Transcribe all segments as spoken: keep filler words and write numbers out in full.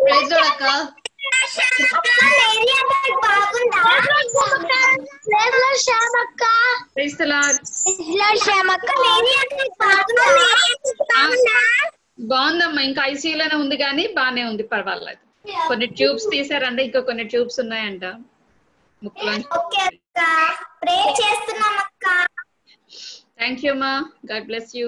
Praise Lord అక్క. Praise the Lord. బాగుందమ్మా, ఇంకా ఐసీయూలోనే ఉంది కానీ బానే ఉంది, పర్వాలేదు. కొన్ని ట్యూబ్స్ తీసారంట, ఇంకా కొన్ని ట్యూబ్స్ ఉన్నాయంట ముక్కులో. థ్యాంక్ యూ అమ్మా, గాడ్ బ్లెస్ యూ.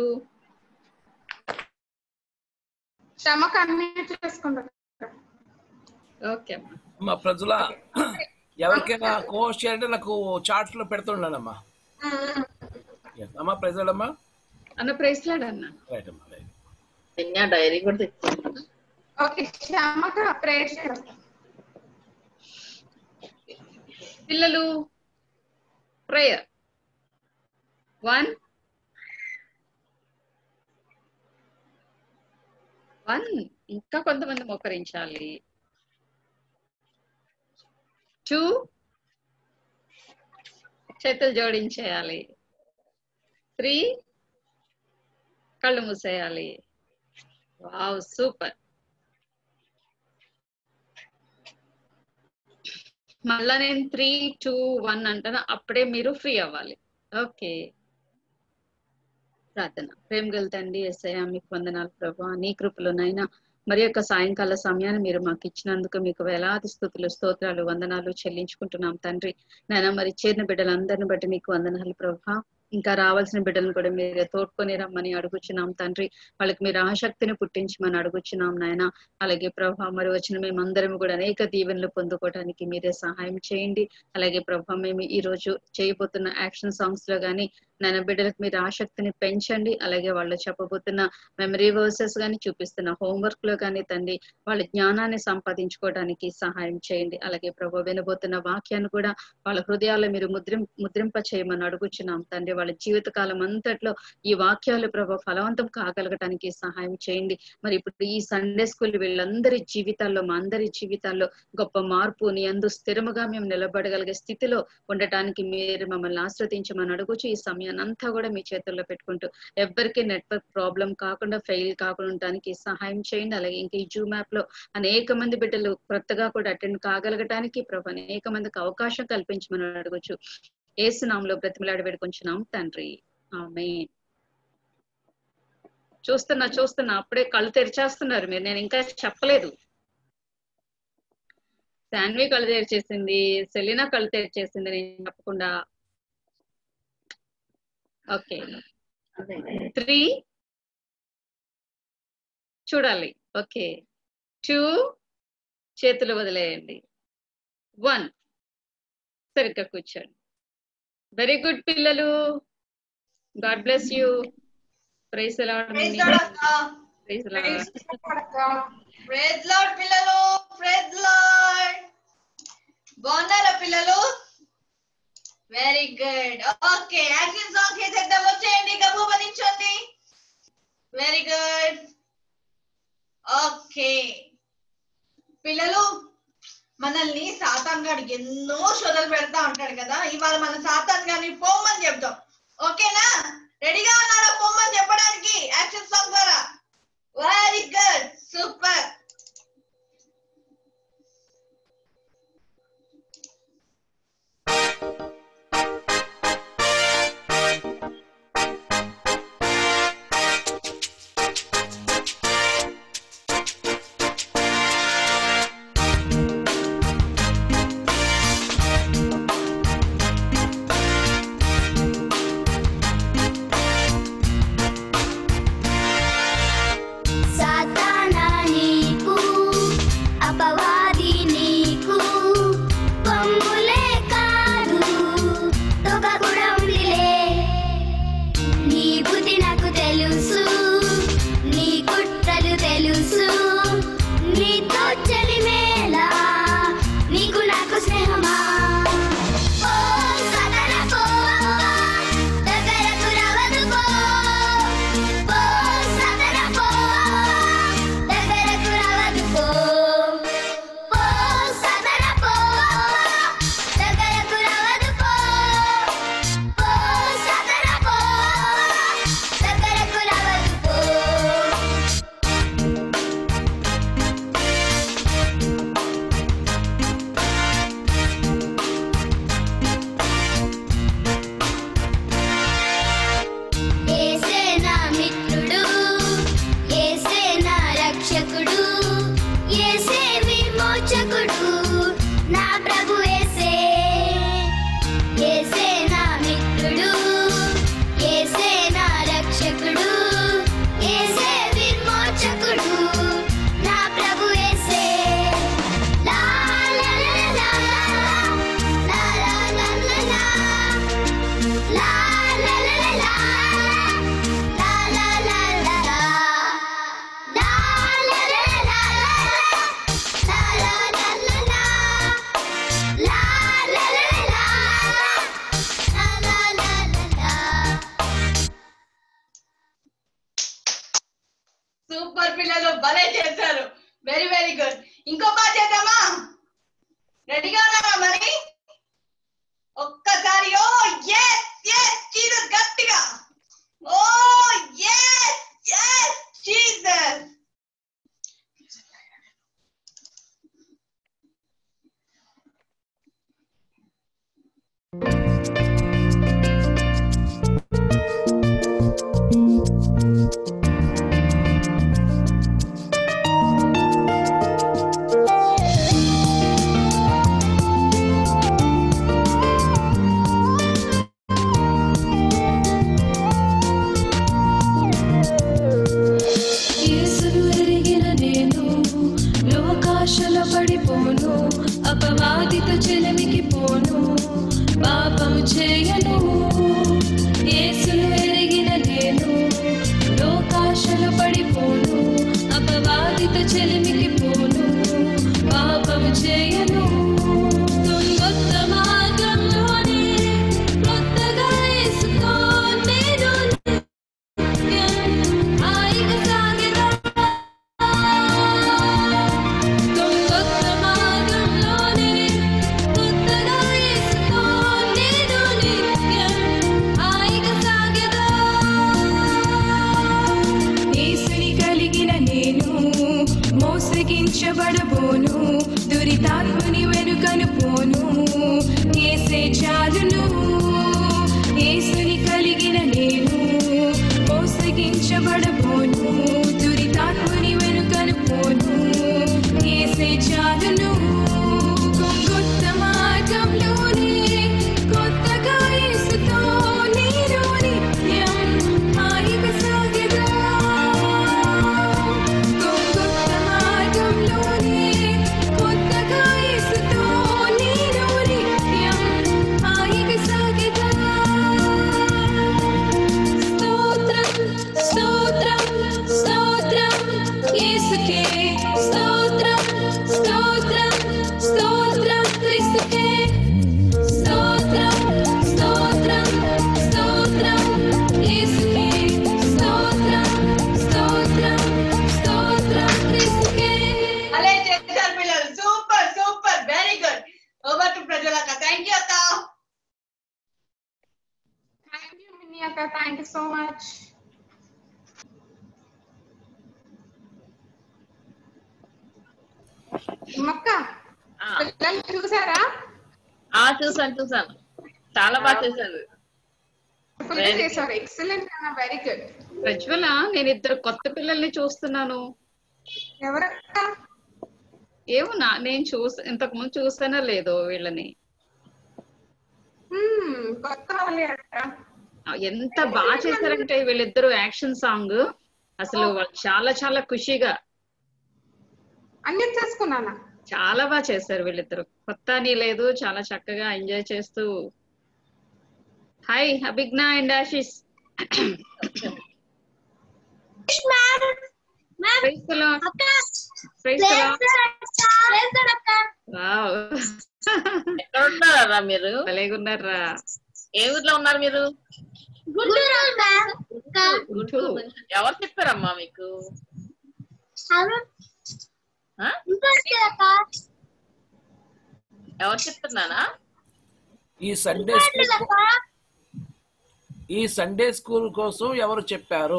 ఓకే అమ్మా ప్రజల ఎవరికైనా కోర్స్ చేయాలంటే నాకు చార్ట్స్ లో పెడుతుండమ్మా. అమ్మా ప్రైజ్ అమ్మా అన్న, ప్రైజ్ లార్డ్ అన్న. రైట్ అమ్మా, రైట్. డైరీ కూడా తెచ్చాను. పిల్లలు ప్రేయర్ వన్ వన్ ఇంకా కొంతమంది మోకరించాలి. టూ చేతులు జోడించేయాలి. త్రీ కళ్ళు మూసేయాలి. Wow, super. మళ్ళా నేను త్రీ టూ వన్ అంటాను, అప్పుడే మీరు ఫ్రీ అవ్వాలి. ఓకే. ప్రార్థన. ప్రేమ గల తండ్రి యేసయ్యా, మీకు వందనాలు ప్రభువా. నీ కృపలోనైనా మరి యొక్క సాయంకాల సమయాన్ని మీరు మాకు ఇచ్చినందుకు మీకు వేలాది స్తుతులు, స్తోత్రాలు, వందనాలు చెల్లించుకుంటున్నాం తండ్రి. నాయన మరి చేరిన బిడ్డలందరిని బట్టి మీకు వందనాలు ప్రభువా. ఇంకా రావాల్సిన బిడ్డలను కూడా మీరు తోడ్కొని రమ్మని అడుగుచున్నాం తండ్రి. వాళ్ళకి మీరు ఆసక్తిని పుట్టించమని అడుగుచున్నాం నాయన. అలాగే ప్రభా, మరి వచ్చిన మేమందరం కూడా అనేక దీవెనలు పొందుకోవడానికి మీరే సహాయం చేయండి. అలాగే ప్రభా, మేము ఈ రోజు చేయబోతున్న యాక్షన్ సాంగ్స్ లో గానీ నాయన బిడ్డలకు మీరు ఆసక్తిని పెంచండి. అలాగే వాళ్ళు చెప్పబోతున్న మెమరీ వర్సెస్ గానీ చూపిస్తున్న హోంవర్క్ లో కానీ తండ్రి వాళ్ళ జ్ఞానాన్ని సంపాదించుకోవడానికి సహాయం చేయండి. అలాగే ప్రభు, వినబోతున్న వాక్యాన్ని కూడా వాళ్ళ హృదయాల్లో మీరు ముద్రిం ముద్రింప చేయమని అడుగుచున్నాం తండ్రి. వాళ్ళ జీవిత కాలం అంతట్లో ఈ వాక్యాలు ప్రభు ఫలవంతం కాగలగటానికి సహాయం చేయండి. మరి ఇప్పుడు ఈ సండే స్కూల్ వీళ్ళందరి జీవితాల్లో, మా అందరి జీవితాల్లో గొప్ప మార్పు నీ అందు స్థిరముగా మేము నిలబడగలిగే స్థితిలో ఉండటానికి మీరు మమ్మల్ని ఆశ్రదించమని అడుగుచు ఈ సమయాన్ని అంతా కూడా మీ చేతుల్లో పెట్టుకుంటూ ఎవరికి నెట్వర్క్ ప్రాబ్లం కాకుండా, ఫెయిల్ కాకుండా ఉండటానికి సహాయం చేయండి. అలాగే ఇంకా ఈ జూమ్ యాప్ లో అనేక మంది బిడ్డలు కొత్తగా కూడా అటెండ్ కాగలగటానికి ప్రభు అనేక మందికి అవకాశం కల్పించమని అడగొచ్చు. యేసు నామములో బ్రతిమలాడి వేడుకొంచున్నాం తండ్రి, ఆమేన్. చూస్తున్నా చూస్తున్నా అప్పుడే కళ్ళు తెరిచేస్తున్నారు మీరు, నేను ఇంకా చెప్పలేదు. శాన్వి కళ్ళు తెరిచేసింది, సెలీనా కళ్ళు తెరిచేసింది నేను చెప్పకుండా. ఓకే, త్రీ చూడాలి. ఓకే, టూ చేతులు వదిలేయండి. వన్ సరిగ్గా కూర్చోండి. వెరీ గుడ్ పిల్లలు, God bless you. Praise the Lord. Praise Lord అక్క. Praise Lord. ప్రైజ్ లార్డ్ పిల్లలు, ప్రైజ్ లార్డ్. బాగున్నారా పిల్లలు? Very good. Okay, action song చేసేద్దాం. వచ్చేయండి, గబూబా నించోండి. Very good. ఓకే పిల్లలు, మనల్ని సాతాన్ గారు ఎన్నో శోధనలు పెడతా ఉంటాడు కదా. ఇవాళ మన సాతాన్ గారిని పోమ్మని చెప్తాం. ఓకేనా? రెడీగా ఉన్నారా పోమ్మని చెప్పడానికి యాక్షన్ సాంగ్ ద్వారా? Very good, super. Satan భలే చేశారు. Very very good. ఇంకో పాట చేద్దామా? రెడీగా ఉన్నారా మరి? ఒక్కసారి ఓ yes yes జీసస్ గట్టిగా ఓ yes yes జీసస్. పడిపోను అపవాదితో చెలిమికి పోను పాపము చేయను యేసును ఎరిగిన నేను లోకాశలో పడిపోను అపవాదితో చెలిమికి పోను పాపము చేయను కొత్త మార్గంలోనే కొత్తగా యేసుతో నేను హాయిగా సాగెదా మోసగించబడబోను దురితాత్మని వెనుకను పోను యేసే చాలును యేసుని కలిగిన నేను మోసగించబడబోను దురితాత్మని వెనుకను పోను యేసే చాలును కొత్త మార్గంలోనే కొత్తగా యేసుతో నేను నిత్యం హాయిగా సాగెదా Thank you so much. మక్క పిల్లలు చూసారా? ఆ చూసాను చూసాను చాలా బాగా చేశారు. చేశారు ఎక్సలెంట్ అన్న వెరీ గుడ్. ప్రజ్వల నేను ఇద్దరు కొత్త పిల్లల్ని చూస్తున్నాను. ఎవరక్క? ఏమో నా నేను చూసా ఇంతకు ముందు చూసానో లేదో వీళ్ళని. కొత్త వాళ్ళే అక్క. ఎంత బాగా చేశారంటే వీళ్ళిద్దరు యాక్షన్ సాంగ్ అసలు చాలా చాలా ఖుషిగా అన్ని చేసుకున్నానా చాలా బాగా చేశారు వీళ్ళిద్దరు. కొత్త అని లేదు చాలా చక్కగా ఎంజాయ్ చేస్తూ. హాయ్ అభిజ్ఞా అండ్ ఆశిష్. ఉన్నారా మీరు? భలేగున్నారా? ఏ ఊర్లో ఉన్నారు మీరు? ఎవరు చెప్పారమ్మా మీకు? ఎవరు చెప్తున్నానా? ఈ సండే స్కూల్ ఈ సండే స్కూల్ కోసం ఎవరు చెప్పారు?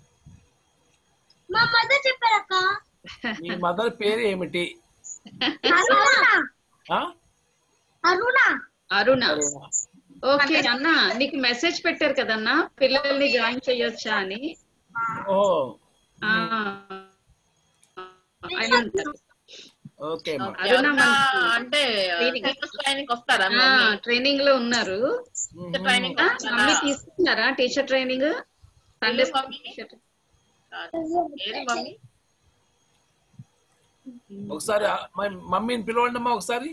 మా మదర్ చెప్పారక్క. మీ మదర్ పేరు ఏమిటి? అరుణ. అరుణ. ఓకే అన్న నీకు మెసేజ్ పెట్టారు కదన్నా పిల్లల్ని జాయిన్ చేయొచ్చా అని. ఓ అంటే వస్తారా? ట్రైనింగ్ లో ఉన్నారు. మమ్మీ తీసుకున్నారా టీచర్ ట్రైనింగ్? సండే ఒకసారి మమ్మీని పిలవండి అమ్మా. ఒకసారి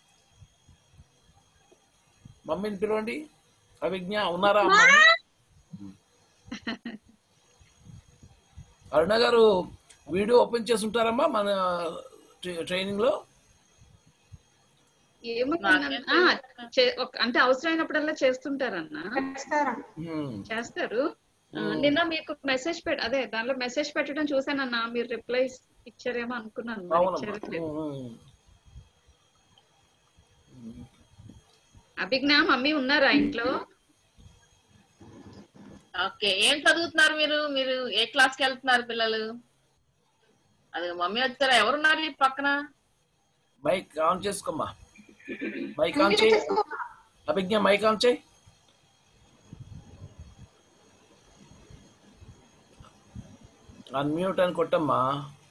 మమ్మీని పిలవండి. అభిజ్ఞ ఉన్నారా? అరుణ గారు వీడియో ఓపెన్ చేసి ఉంటారమ్మా మన ట్రైనింగ్ లో? అంటే అవసరమైనప్పుడల్లా చేస్తుంటారన్నా. చేస్తారు. నిన్న మీకు మెసేజ్ పెట్ అదే దానిలో మెసేజ్ పెట్టడం చూసానన్నా. మీరు రిప్లై ఇచ్చారేమో అనుకున్నాను మరి అవునమ్మా. ఇచ్చారో లేదో. ఉమ్, ఉమ్. అభిజ్ఞ మమ్మీ ఉన్నారా ఇంట్లో? ఓకే, ఏం చదువుతున్నారు మీరు? మీరు ఏ క్లాస్ కి వెళ్తున్నారు పిల్లలు? అది మమ్మీ వచ్చారా? ఎవరున్నారు ఈ పక్కన? మైక్ ఆన్ చేసుకోమ్మా. మైక్ ఆన్ చేయి అభిజ్ఞ, మైక్ ఆన్ చేయి. అన్మ్యూట్ అని కొట్టమ్మా.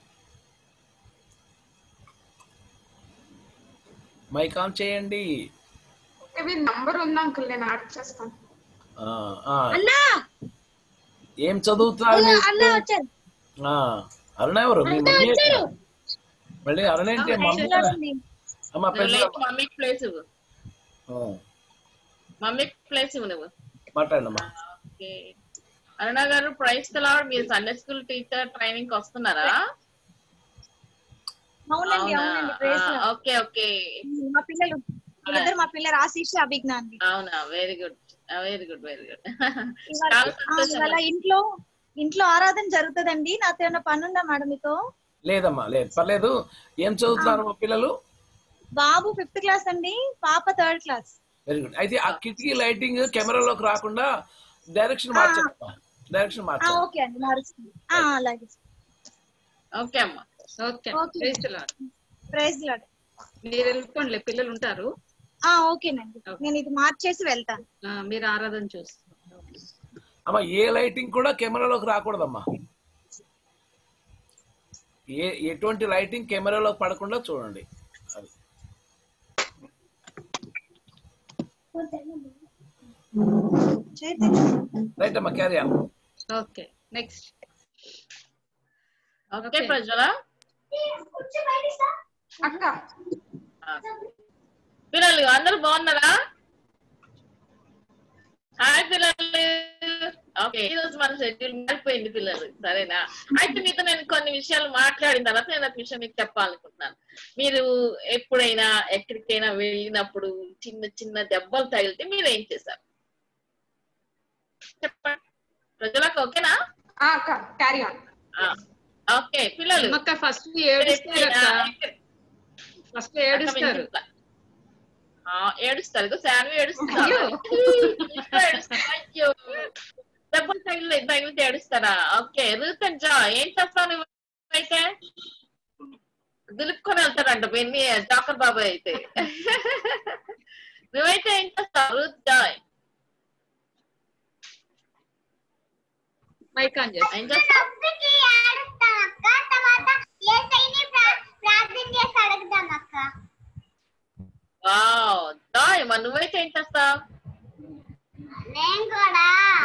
మైక్ ఆన్ చేయండి. నంబర్ ఉంది అంకుల్, నేను యాడ్ చేస్తాను. ఆ, ఆ. అన్నా ఏం చదువుతున్నారు మీరు? అన్నా వచ్చారు. ఆ, అరుణ ఎవరు? మీ మమ్మీ ఎక్కడ? మళ్ళీ అరుణ ఏంటి మమ్మీ కదా? అమ్మ పెద్ద మమ్మీకి ప్లేస్ ఇవ్వు, మమ్మీకి ప్లేస్ ఇవ్వు నువ్వు. మాట్లాడమ్మా. ఓకే, అరుణ గారు ప్రైజ్ తలాడ్, మీరు సండే స్కూల్ టీచర్ ట్రైనింగ్ కి వస్తున్నారా? అవునండి అవునండి ప్రైజ్ లార్డ్. ఓకే ఓకే, మా పిల్లలు వీళ్ళిద్దరు మా పిల్లలు ఆశీష్ అభిజ్ఞ అండి. అవునా, very good very good very good. ఇవాళ ఆ, ఇవాళ ఇంట్లో ఇంట్లో ఆరాధన జరుగుతుందండి. నాతో ఏమైనా పని ఉందా మేడం మీతో? లేదమ్మా, లేదు, పర్లేదు. ఏం చదువుతున్నారు మా పిల్లలు? బాబు ఫిఫ్త్ క్లాస్ అండి, పాప థర్డ్ క్లాస్. Very good. అయితే ఆ కిటికీ లైటింగ్ కెమెరాలోకి రాకుండా డైరెక్షన్ మార్చమ్మా. డైరెక్షన్ ఆ, మార్చాలి. ఓకే అండి మారుస్తుంది. ఆ, అలాగే ఓకే అమ్మా. Okay okay. Praise the Lord. Praise Lord. మీరు వెళ్ళిపోండి, పిల్లలు ఉంటారు. ఆ, ఓకేనండి, నేను ఇది మార్చేసి వెళ్తాను. ఆ, మీరు ఆరాధన చూస్తారు. అమ్మా, ఏ లైటింగ్ కూడా కెమెరాలోకి రాకూడదమ్మా. ఏ ఎటువంటి లైటింగ్ కెమెరాలోకి పడకుండా చూడండి. అది రైట్ అమ్మా, carry on. Okay next. Okay Prajwala, అక్క పిల్లలు అందరూ బాగున్నారా? హాయ్ పిల్లలు. ఓకే, ఈ రోజు మన షెడ్యూల్ మారిపోయింది పిల్లలు, సరేనా? అయితే మీతో నేను కొన్ని విషయాలు మాట్లాడిన తర్వాత నేను ఒక విషయం మీకు చెప్పాలనుకుంటున్నాను. మీరు ఎప్పుడైనా ఎక్కడికైనా వెళ్ళినప్పుడు చిన్న చిన్న దెబ్బలు తగిలితే మీరు ఏం చేశారు చెప్పండి ప్రజలకు? ఓకేనా? అక్క క్యారీ ఆన్. ఓకే పిల్లలు, ఫస్ట్ ఏడుస్తారు, ఫస్ట్ ఏడుస్తారు. ఏడుస్తారు శాన్వి ఏడుస్తారు. అయ్యో, దెబ్బలు తగిలి తగిలితే ఏడుస్తారా? ఓకే, రూత్ అండ్ జా ఏం చేస్తావు నువ్వు? అయితే దులుపుకొని వెళ్తారంట పెన్ని జాకర్ బాబాయ్ అయితే. నువ్వైతే ఏం చేస్తావు రూత్ జాయ్? మైక్ ఆన్ చేస్తా. ఏం చేస్తావు? వావ్, జాయ్ మరి నువ్వైతే ఏం చేస్తావు? నేను కూడా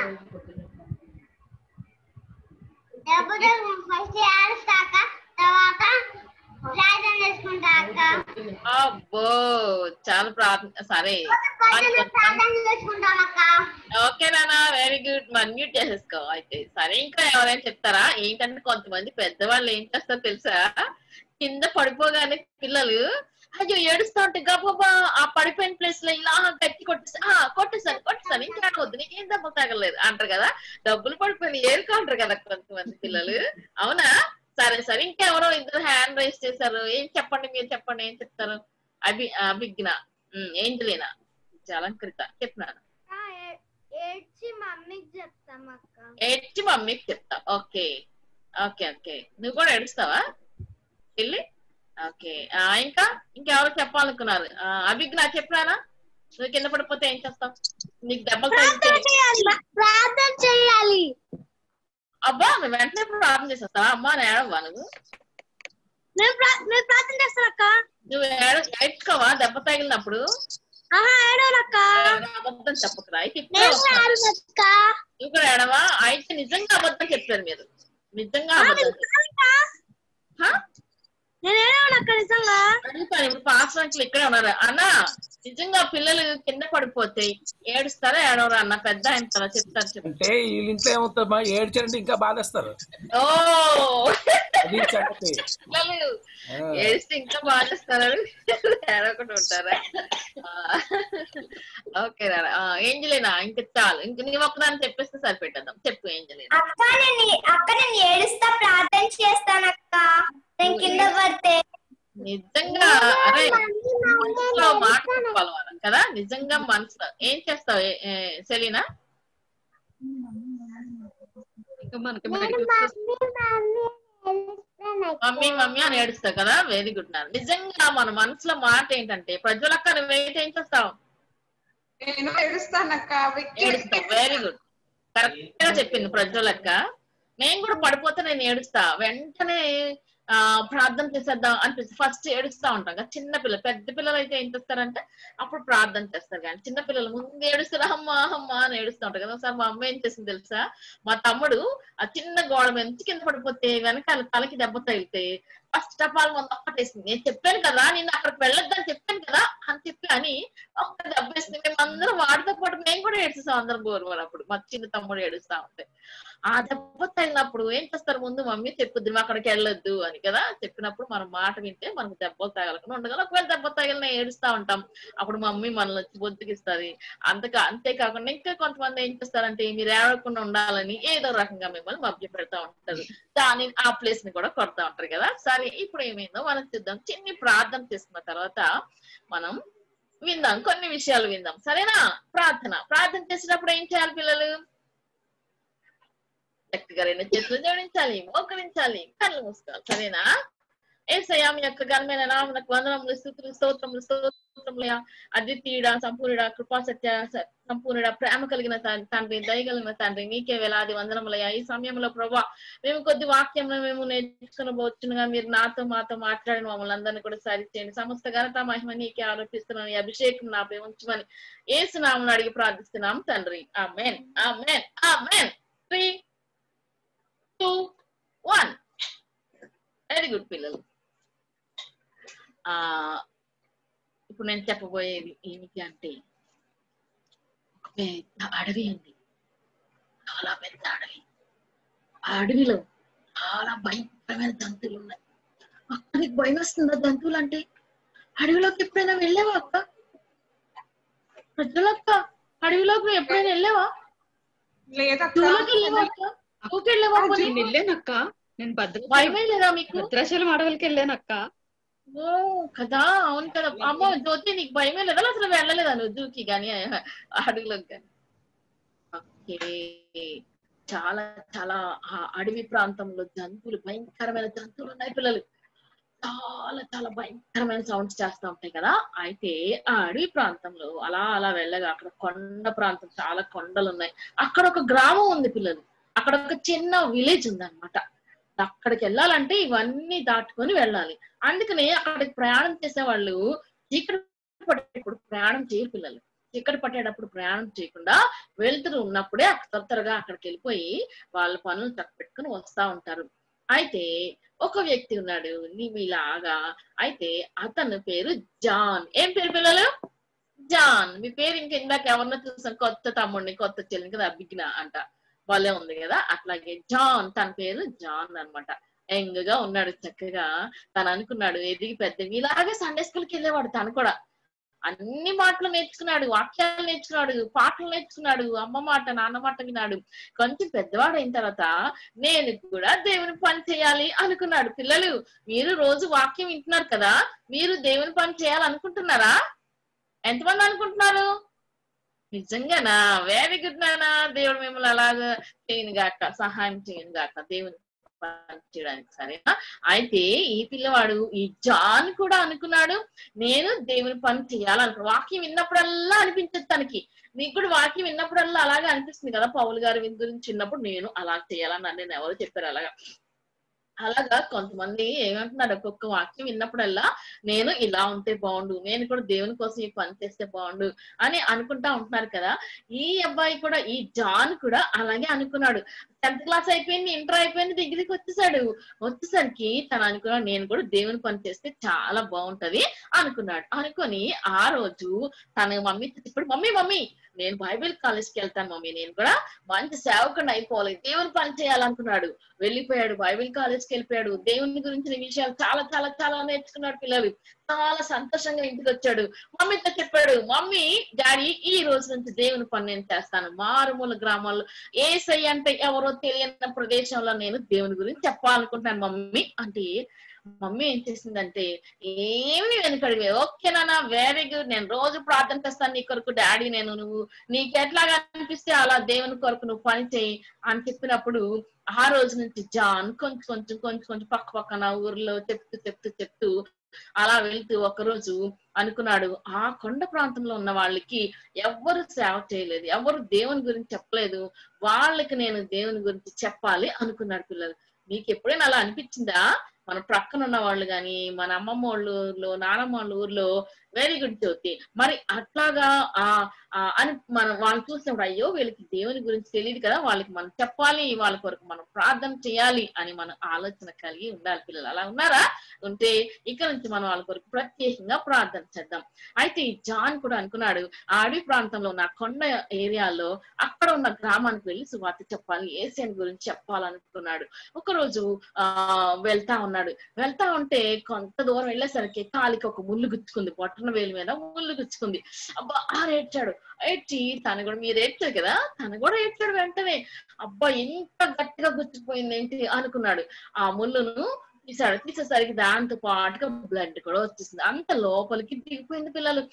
ఫస్ట్ ఏడుస్తాక తర్వాత ప్రార్థన చేసుకుంటా అక్క. అబ్బో, చాలా ప్రార్థన. సరే ప్రార్థన చేసుకుంటాం అక్క. ఓకే నానా, వెరీ గుడ్. మరి మ్యూట్ చేసేసుకో అయితే. సరే, ఇంకా ఎవరైనా చెప్తారా? ఏంటంటే కొంతమంది పెద్దవాళ్ళు ఏం చేస్తారో తెలుసా? కింద పడిపోగానే పిల్లలు అయ్యో ఏడుస్తా ఉంటే గబా ఆ పడిపోయిన ప్లేస్ లో ఇలా గట్టి కొట్టేసి ఆ కొట్టేసాను కొట్టేసాను ఇంకా వద్దు నీకేం దెబ్బ తగలేదు అంటారు కదా. డబ్బులు పడిపోయిన ఏరుకుంటారు కదా కొంతమంది పిల్లలు, అవునా? సరే సరే, ఇంకెవరో ఇద్దరు హ్యాండ్ రైజ్ చేశారు. ఏం చెప్పండి, మీరు చెప్పండి, ఏం చెప్తారు? అభి అభిజ్ఞ, ఏంజలీనా, అలంకృత చెప్తున్నాను. ఏడ్చి మమ్మీకి చెప్తాం అక్క. ఏడ్చి మమ్మీకి చెప్తా. ఓకే ఓకే ఓకే, నువ్వు కూడా ఏడుస్తావా వెళ్ళి? ఓకే, ఇంకా ఇంకెవరు చెప్పాలనుకున్నారు? అభిజ్ఞ చెప్పినానా? నువ్వు కింద పడిపోతే ఏం చేస్తావు? నీకు దెబ్బలు ప్రార్థన చేయాలి. అబ్బా, నువ్వు వెంటనే ప్రార్థన చేసేస్తావా? అమ్మా ఏడవా నువ్వు? ప్రార్థన చేస్తాను అక్క. నువ్వు ఏడ ఏడ్చుకోవా దెబ్బ తగిలినప్పుడు? అబద్ధం చెప్పకురా. అయితే నువ్వు కూడా ఏడవా? అయితే నిజంగా అబద్ధం చెప్తారు మీరు, నిజంగా అబద్ధం అడుగుతాను. ఇప్పుడు పాస్ అంకులు ఇక్కడే ఉన్నారు. అన్నా నిజంగా పిల్లలు కింద పడిపోతే ఏడుస్తారా ఏడవరా అన్న? పెద్ద ఆయన చెప్తారు. అంటే వీళ్ళ ఇంట్లో ఏమవుతుందమ్మా, ఏడ్చారంటే ఇంకా బాధేస్తారు. ఓ అది సంగతి. పిల్లలు ఆ, ఏడిస్తే ఇంకా బాగా చేస్తారు, ఏడవకుండా ఉంటారా? ఓకే రా ఏంజలేనా, ఇంకా చాలు, ఇంక నీ ఒక్కదాన్ని చెప్పేస్తే సరిపెట్టేద్దాం. చెప్పు ఏంజలేనా. అక్క నేను అక్క నేను ఏడుస్తా ప్రార్థన చేస్తాను అక్క నేను కింద పడితే. నిజంగా అరే మనసులో మాట చెప్పాలి మనం కదా, నిజంగా మనసులో ఏం చేస్తావు ఏ- ఏ, సెలీనా? ఇంకా మనకి మెడికల్ మమ్మీ మమ్మీ అని ఏడుస్తావు కదా, వెరీ గుడ్ నా. నిజంగా మన మనసులో మాట ఏంటంటే, ప్రజలక్క నువ్వేంటి ఏం చేస్తావు? నేను ఏడుస్తానక్క. విక్కీ ఏడుస్తావు, వెరీ గుడ్, కరెక్ట్ గా చెప్పింది ప్రజ్వలక్క. నేను కూడా పడిపోతే నేను ఏడుస్తా, వెంటనే ఆ ప్రార్థన చేసేద్దాం అనిపిస్తుంది. ఫస్ట్ ఏడుస్తా ఉంటాం కదా చిన్న పిల్లలు. పెద్ద పిల్లలు అయితే ఏం చేస్తారంటే అప్పుడు ప్రార్థన చేస్తారు, కానీ చిన్న పిల్లలు ముందు ఏడుస్తారు, అమ్మా అమ్మా అని ఏడుస్తూ ఉంటారు కదా. ఒకసారి మా అమ్మ ఏం చేసింది తెలుసా, మా తమ్ముడు ఆ చిన్న గోడ నుంచి కింద పడిపోతే వెనకాల తలకి దెబ్బ తగిలితే ఫస్ట్ ఆఫ్ ఆల్ మొన్న ఒక్కటేసింది. నేను చెప్పాను కదా నేను అక్కడికి వెళ్ళొద్దని చెప్పాను కదా అని చెప్పి అని ఒక్క దెబ్బ వేసింది. మేము అందరం వాడితో పాటు మేము కూడా ఏడుస్తాం, అందరం బోరు అప్పుడు మా చిన్న తమ్ముడు ఏడుస్తా ఉంటే. ఆ దెబ్బ తగిలినప్పుడు ఏం చేస్తారు, ముందు మమ్మీ చెప్పుద్ది మేము అక్కడికి వెళ్ళొద్దు అని కదా. చెప్పినప్పుడు మనం మాట వింటే మనకు దెబ్బలు తగలకుండా ఉండగలం. ఒకవేళ దెబ్బ తగిలిన ఏడుస్తా ఉంటాం, అప్పుడు మమ్మీ మనల్ని వచ్చి బొద్దుకిస్తుంది. అంతకా అంతేకాకుండా ఇంకా కొంతమంది ఏం చేస్తారంటే మీరు ఏడవకుండా ఉండాలని ఏదో రకంగా మిమ్మల్ని మభ్య పెడతా ఉంటారు, దాని ఆ ప్లేస్ ని కూడా కొడతా ఉంటారు కదా. సరే ఇప్పుడు ఏమైందో మనం చూద్దాం. చిన్ని ప్రార్థన చేసుకున్న తర్వాత మనం విందాం, కొన్ని విషయాలు విందాం, సరేనా? ప్రార్థన ప్రార్థన చేసినప్పుడు ఏం చేయాలి పిల్లలు? చక్కగా రెండు చేతులు జోడించాలి, మోకరించాలి, కళ్ళు మూసుకోవాలి, సరేనా? ఏసయ్యా మీ యొక్క ఘనమైన నామమునకు వందనములు, స్తుతులు, స్తోత్రములు, స్తోత్రములయ్యా. అద్వితీయుడా, సంపూర్ణుడా, కృపా సత్య సంపూర్ణుడా, ప్రేమ కలిగిన తండ్రి, దయగలిగిన తండ్రి, నీకే వేలాది వందనములయ్యా. ఈ సమయంలో ప్రభా మేము కొద్ది వాక్యంలో మేము నేర్చుకునబోచునుగా మీరు నాతో మాతో మాట్లాడిన మమ్మల్ని అందరినీ కూడా సరిచేయండి. సమస్త ఘనత మహిమ నీకే ఆరోపిస్తున్నాను. ఈ అభిషేకం నాపై ఉంచమని యేసు నామమున అడిగి ప్రార్థిస్తున్నాం తండ్రి. ఆమేన్, ఆమేన్, ఆమేన్. Three two one. Very good పిల్లలు. ఆ ఇప్పుడు నేను చెప్పబోయేది ఏమిటి అంటే, ఒక పెద్ద అడవి ఉంది, చాలా పెద్ద అడవి. ఆ అడవిలో చాలా భయంకరమైన జంతువులు ఉన్నాయి. అక్కడికి భయం వస్తుందా జంతువులు అంటే? అడవిలోకి ఎప్పుడైనా వెళ్ళావా అక్క? ప్రజలక్క అడవిలోకి నువ్వు ఎప్పుడైనా వెళ్ళావా? లేదక్క. జూలోకి వెళ్ళావా అక్క? జూకి వెళ్ళావా? నేను వెళ్ళానక్క, నేను భద్రాచలం భయమే లేదా మీకు? భద్రాచలం అడవులకి వెళ్ళానక్క. ఓ కదా, అవును కదా. అమ్మో జ్యోతి నీకు భయమే లేదా? అసలు వెళ్ళలేదా నువ్వు జూకి గాని అడవిలోకి గాని? ఓకే, చాలా చాలా ఆ అడవి ప్రాంతంలో జంతువులు, భయంకరమైన జంతువులు ఉన్నాయి పిల్లలు. చాలా చాలా భయంకరమైన సౌండ్స్ చేస్తూ ఉంటాయి కదా. అయితే ఆ అడవి ప్రాంతంలో అలా అలా వెళ్ళగా అక్కడ కొండ ప్రాంతం, చాలా కొండలు ఉన్నాయి. అక్కడ ఒక గ్రామం ఉంది పిల్లలు, అక్కడ ఒక చిన్న విలేజ్ ఉంది అనమాట. అక్కడికి వెళ్ళాలంటే ఇవన్నీ దాటుకొని వెళ్ళాలి. అందుకని అక్కడికి ప్రయాణం చేసే వాళ్ళు చీకటి పట్టేటప్పుడు ప్రయాణం చేయరు పిల్లలు. చీకటి పట్టేటప్పుడు ప్రయాణం చేయకుండా వెళ్తూ ఉన్నప్పుడే త్వర త్వరగా అక్కడికి వెళ్ళిపోయి వాళ్ళ పనులు చక్కపెట్టుకుని వస్తా ఉంటారు. అయితే ఒక వ్యక్తి ఉన్నాడు నీలాగా. అయితే అతని పేరు జాన్. ఏం పేరు పిల్లలు? జాన్. మీ పేరు ఇంకా ఇందాక ఎవరినో చూసాం, కొత్త తమ్ముడిని కొత్త చెల్లిని కదా, అభిజ్ఞ అంట, భలే ఉంది కదా. అట్లాగే జాన్, తన పేరు జాన్ అన్నమాట. యంగ్ గా ఉన్నాడు, చక్కగా. తను అనుకున్నాడు ఎదిగి పెద్ద ఇలాగే సండే స్కూల్కి వెళ్ళేవాడు. తను కూడా అన్ని మాటలు నేర్చుకున్నాడు, వాక్యాలు నేర్చుకున్నాడు, పాటలు నేర్చుకున్నాడు, అమ్మ మాట నాన్న మాట విన్నాడు. కొంచెం పెద్దవాడు అయిన తర్వాత నేను కూడా దేవుని పని చేయాలి అనుకున్నాడు. పిల్లలు మీరు రోజు వాక్యం వింటున్నారు కదా, మీరు దేవుని పని చేయాలనుకుంటున్నారా? ఎంతమంది అనుకుంటున్నారు? నిజంగానా? వెరీ గుడ్ నానా. దేవుడు మిమ్మల్ని అలాగా చేయను గాక, సహాయం చేయను గాక దేవుని పని చేయడానికి, సరేనా? అయితే ఈ పిల్లవాడు ఈ జాన్ కూడా అనుకున్నాడు నేను దేవుని పని చేయాలనుకున్నాడు. వాక్యం విన్నప్పుడల్లా అనిపించదు తనకి. నీకు కూడా వాక్యం విన్నప్పుడల్లా అలాగే అనిపిస్తుంది కదా. పౌలు గారి గురించి విన్నప్పుడు నేను అలా చేయాలని నేను ఎవరు చెప్పారు అలాగా. అలాగా కొంతమంది ఏమంటున్నారు, ఒక్కొక్క వాక్యం విన్నప్పుడల్లా నేను ఇలా ఉంటే బాగుండు, నేను కూడా దేవుని కోసం ఈ పని చేస్తే బాగుండు అని అనుకుంటా ఉంటున్నారు కదా. ఈ అబ్బాయి కూడా, ఈ జాన్ కూడా అలాగే అనుకున్నాడు. టెన్త్ క్లాస్ అయిపోయింది, ఇంటర్ అయిపోయింది, డిగ్రీకి వచ్చేసాడు. వచ్చేసరికి తను అనుకున్నాడు నేను కూడా దేవుని పని చేస్తే చాలా బాగుంటది అనుకున్నాడు. అనుకొని ఆ రోజు తన మమ్మీ ఇప్పుడు మమ్మీ మమ్మీ నేను బైబిల్ కాలేజ్కి వెళ్తాను మమ్మీ, నేను కూడా మంచి సేవకుడిని అయిపోవాలి, దేవుని పని చేయాలనుకున్నాడు. వెళ్ళిపోయాడు, బైబిల్ కాలేజ్కి తీసుకెళ్ళిపోయాడు. దేవుని గురించిన విషయాలు చాలా చాలా చాలా నేర్చుకున్నాడు పిల్లలు. చాలా సంతోషంగా ఇంటికి వచ్చాడు. మమ్మీతో చెప్పాడు, మమ్మీ డాడీ ఈ రోజు నుంచి దేవుని పని నేను చేస్తాను. మారుమూల గ్రామాల్లో యేసయ్య అంటే ఎవరో తెలియని ప్రదేశంలో నేను దేవుని గురించి చెప్పాలనుకుంటాను మమ్మీ అంటే, మమ్మీ ఏం చేసిందంటే ఏమి వెనుకడివే, ఓకే నాన్న వెరీ గుడ్, నేను రోజు ప్రార్థన చేస్తాను నీ కొరకు డాడీ, నేను నువ్వు నీకు ఎట్లాగా అనిపిస్తే అలా దేవుని కొరకు నువ్వు పని చేయి అని చెప్పినప్పుడు ఆ రోజు నుంచి జాన్ కొంచెం కొంచెం కొంచెం కొంచెం పక్క పక్కన ఊర్లో చెప్తూ చెప్తూ చెప్తూ అలా వెళ్తూ ఒకరోజు అనుకున్నాడు, ఆ కొండ ప్రాంతంలో ఉన్న వాళ్ళకి ఎవ్వరు సేవ చేయలేదు, ఎవరు దేవుని గురించి చెప్పలేదు, వాళ్ళకి నేను దేవుని గురించి చెప్పాలి అనుకున్నాడు పిల్లలు. మీకు ఎప్పుడైనా అలా అనిపించిందా? మన ప్రక్కన ఉన్న వాళ్ళు గాని, మన అమ్మమ్మ వాళ్ళ ఊర్లో, నానమ్మ వాళ్ళ ఊర్లో వెరీ గుడ్ జ్యోతి మరి అట్లాగా ఆ అని మనం వాళ్ళని చూసినప్పుడు అయ్యో వీళ్ళకి దేవుని గురించి తెలియదు కదా, వాళ్ళకి మనం చెప్పాలి, వాళ్ళ కొరకు మనం ప్రార్థన చేయాలి అని మనం ఆలోచన కలిగి ఉండాలి పిల్లలు. అలా ఉన్నారా? ఉంటే ఇక్కడ నుంచి మనం వాళ్ళ కొరకు ప్రత్యేకంగా ప్రార్థన చేద్దాం. అయితే ఈ జాన్ కూడా అనుకున్నాడు, ఆ అడవి ప్రాంతంలో ఉన్న కొండ ఏరియాలో అక్కడ ఉన్న గ్రామానికి వెళ్ళి సువార్త చెప్పాలి, యేసయ్య గురించి చెప్పాలనుకున్నాడు. ఒకరోజు ఆ వెళ్తా ఉన్నాడు. వెళ్తా ఉంటే కొంత దూరం వెళ్ళేసరికి కాలికి ఒక ముళ్ళు గుచ్చుకుంది, బొట్టన వేలు మీద ముళ్ళు గుచ్చుకుంది. అబ్బా ఏడ్చాడు. ఏడ్చి తను కూడా, మీరు ఏడ్చారు కదా, తను కూడా ఏడ్చాడు. వెంటనే అబ్బా ఎంత గట్టిగా గుచ్చిపోయింది ఏంటి అనుకున్నాడు. ఆ ముళ్ళును తీసాడు. తీసేసరికి దాంతో పాటుగా బ్లడ్ కూడా వచ్చేసింది. అంత లోపలికి దిగిపోయింది పిల్లలు.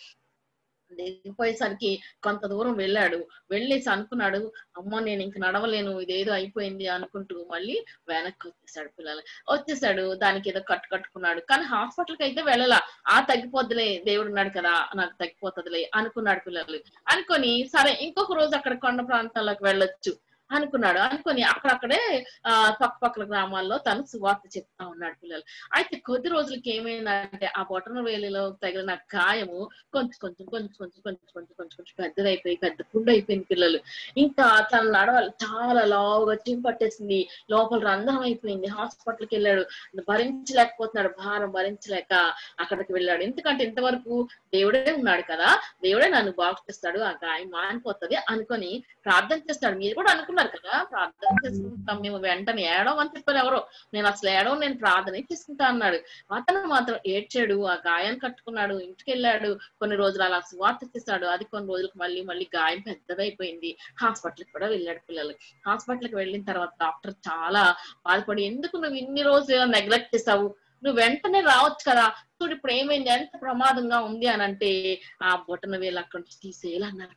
దిగిపోయేసరికి కొంత దూరం వెళ్ళాడు. వెళ్ళేసి అనుకున్నాడు, అమ్మ నేను ఇంక నడవలేను, ఇదేదో అయిపోయింది అనుకుంటూ మళ్ళీ వెనక్కి వచ్చేసాడు పిల్లలు. వచ్చేసాడు, దానికి ఏదో కట్టు కట్టుకున్నాడు. కానీ హాస్పిటల్కి అయితే వెళ్ళలా. ఆ తగ్గిపోద్దులే, దేవుడు ఉన్నాడు కదా నాకు తగ్గిపోతుందిలే అనుకున్నాడు పిల్లలు. అనుకొని సరే ఇంకొక రోజు అక్కడ కొండ ప్రాంతాల్లోకి వెళ్ళొచ్చు అనుకున్నాడు. అనుకొని అక్కడక్కడే ఆ పక్క పక్కల గ్రామాల్లో తను సువార్త చెప్తా ఉన్నాడు పిల్లలు. అయితే కొద్ది రోజులకి ఏమైందంటే ఆ బొటన వేలిలో తగిలిన గాయము కొంచెం కొంచెం కొంచెం కొంచెం కొంచెం కొంచెం కొంచెం కొంచెం పెద్దదైపోయి పెద్ద పుండు అయిపోయింది పిల్లలు. ఇంకా తను నడవాలి, చాలా లావుగా చింపట్టేసింది, లోపల రంధ్రం అయిపోయింది. హాస్పిటల్కి వెళ్ళాడు, భరించలేకపోతున్నాడు, భారం భరించలేక అక్కడికి వెళ్ళాడు. ఎందుకంటే ఇంతవరకు దేవుడే ఉన్నాడు కదా, దేవుడే నన్ను బాగు చేస్తాడు, ఆ గాయం మానిపోతుంది అనుకొని ప్రార్థన చేస్తాడు. మీరు కూడా అనుకున్నారు కదా, ప్రార్థన చేసుకుంటాం మేము, వెంటనే ఏడవ అని చెప్పారు ఎవరో, నేను అసలు ఏడవ, నేను ప్రార్థన చేసుకుంటా అన్నాడు. అతను మాత్రం ఏడ్చాడు, ఆ గాయాన్ని కట్టుకున్నాడు, ఇంటికి వెళ్ళాడు, కొన్ని రోజులు అలా సువార్త చేశాడు. అది కొన్ని రోజులకు మళ్ళీ మళ్ళీ గాయం పెద్దదైపోయింది. హాస్పిటల్కి కూడా వెళ్ళాడు పిల్లలు. హాస్పిటల్కి వెళ్ళిన తర్వాత డాక్టర్ చాలా బాధపడి, ఎందుకు నువ్వు ఇన్ని రోజులు నెగ్లెక్ట్ చేసావు, నువ్వు వెంటనే రావచ్చు కదా, చూడు ఇప్పుడు ఏమైంది, ఎంత ప్రమాదంగా ఉంది అని అంటే ఆ బొటన వేలు అక్కడి నుంచి తీసేయాలన్నారు.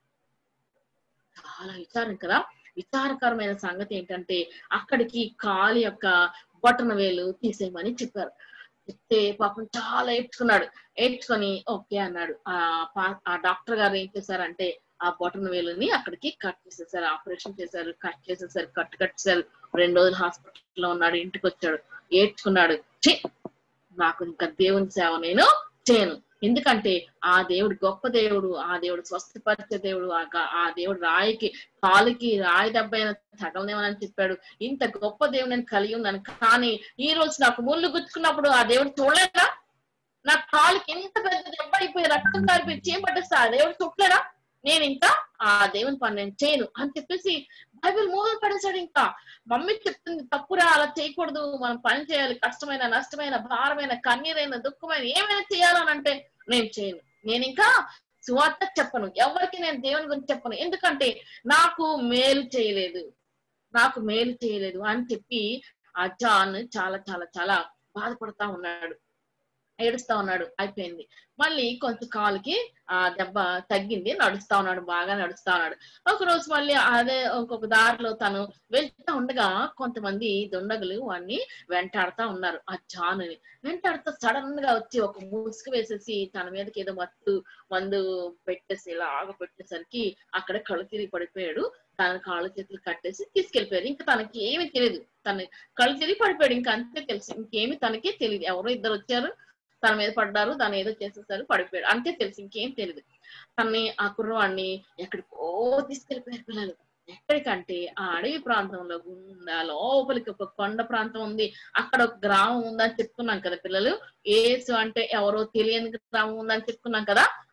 చాలా విచారం కదా. విచారకరమైన సంగతి ఏంటంటే అక్కడికి కాలి యొక్క బొటన వేలు తీసేయమని చెప్పారు. చెప్తే పాపం చాలా ఏడ్చుకున్నాడు. ఏడ్చుకొని ఓకే అన్నాడు. ఆ ఆ డాక్టర్ గారు ఏం చేశారంటే ఆ బొటన వేలుని అక్కడికి కట్ చేసేసారు, ఆపరేషన్ చేశారు, కట్ చేసేసారు, కట్ కట్టేశారు. రెండు రోజులు హాస్పిటల్లో ఉన్నాడు. ఇంటికి వచ్చాడు, ఏడ్చుకున్నాడు, ఛీ నాకు ఇంకా దేవుని సేవ నేను చేయను, ఎందుకంటే ఆ దేవుడు గొప్ప దేవుడు, ఆ దేవుడు స్వస్థపరిచే దేవుడు, ఆ దేవుడు రాయికి కాలుకి రాయి దెబ్బ అయినా తగలనేమని చెప్పాడు. ఇంత గొప్ప దేవుడు నేను కలిగి ఉన్నాను, కానీ ఈ రోజు నాకు ముళ్ళు గుచ్చుకున్నప్పుడు ఆ దేవుడు చూడలేదా, నా కాలుకి ఎంత పెద్ద దెబ్బ అయిపోయి రక్తం కారిపోయి చేపట్టేస్తా ఆ దేవుడు చూడలేదా, నేను ఇంకా ఆ దేవుని పని నేను చేయను అని చెప్పేసి బైబిల్ మూల పడేశాడు. ఇంకా మమ్మీ చెప్తుంది తప్పురా, అలా చేయకూడదు, మనం పని చేయాలి, కష్టమైన నష్టమైన భారమైన కన్నీరైన దుఃఖమైన ఏమైనా చేయాలని అంటే నేను చేయను, నేను ఇంకా సువార్త చెప్పను, ఎవరికి నేను దేవుని గురించి చెప్పను, ఎందుకంటే నాకు మేలు చేయలేదు, నాకు మేలు చేయలేదు అని చెప్పి ఆ జాన్ చాలా చాలా చాలా బాధపడతా ఉన్నాడు, ఏడుస్తా ఉన్నాడు. అయిపోయింది. మళ్ళీ కొంచెం కాలుకి ఆ దెబ్బ తగ్గింది, నడుస్తా ఉన్నాడు, బాగా నడుస్తా ఉన్నాడు. ఒక రోజు మళ్ళీ అదే ఇంకొక దారిలో తను వెళ్తా ఉండగా కొంతమంది దుండగులు వాడిని వెంటాడుతా ఉన్నారు. ఆ జానుని వెంటాడుతూ సడన్ గా వచ్చి ఒక ముసుగు వేసేసి తన మీదకి ఏదో మత్తు మందు పెట్టేసి ఇలాగ పెట్టేసరికి అక్కడ కళ్ళు తిరిగి పడిపోయాడు. తన కాళ్ళు చేతులు కట్టేసి తీసుకెళ్లిపోయారు. ఇంకా తనకి ఏమి తెలియదు, తన కళ్ళు తిరిగి పడిపోయాడు, ఇంకా అంతే తెలుసు, ఇంకేమి తనకి తెలియదు. ఎవరో ఇద్దరు వచ్చారు, తన మీద పడ్డారు, దాన్ని ఏదో చేసేసారు, పడిపోయాడు, అంతే తెలుసు, ఇంకేం తెలియదు. తనని ఆ కుర్రవాడిని ఎక్కడికో తీసుకెళ్లిపోయారు పిల్లలు. ఎక్కడికంటే ఆ అడవి ప్రాంతంలో గుండా లోపలికి ఒక కొండ ప్రాంతం ఉంది, అక్కడ ఒక గ్రామం ఉందని చెప్పుకున్నాం కదా పిల్లలు. ఏసు అంటే ఎవరో తెలియని గ్రామం ఉందని చెప్పుకున్నాం కదా.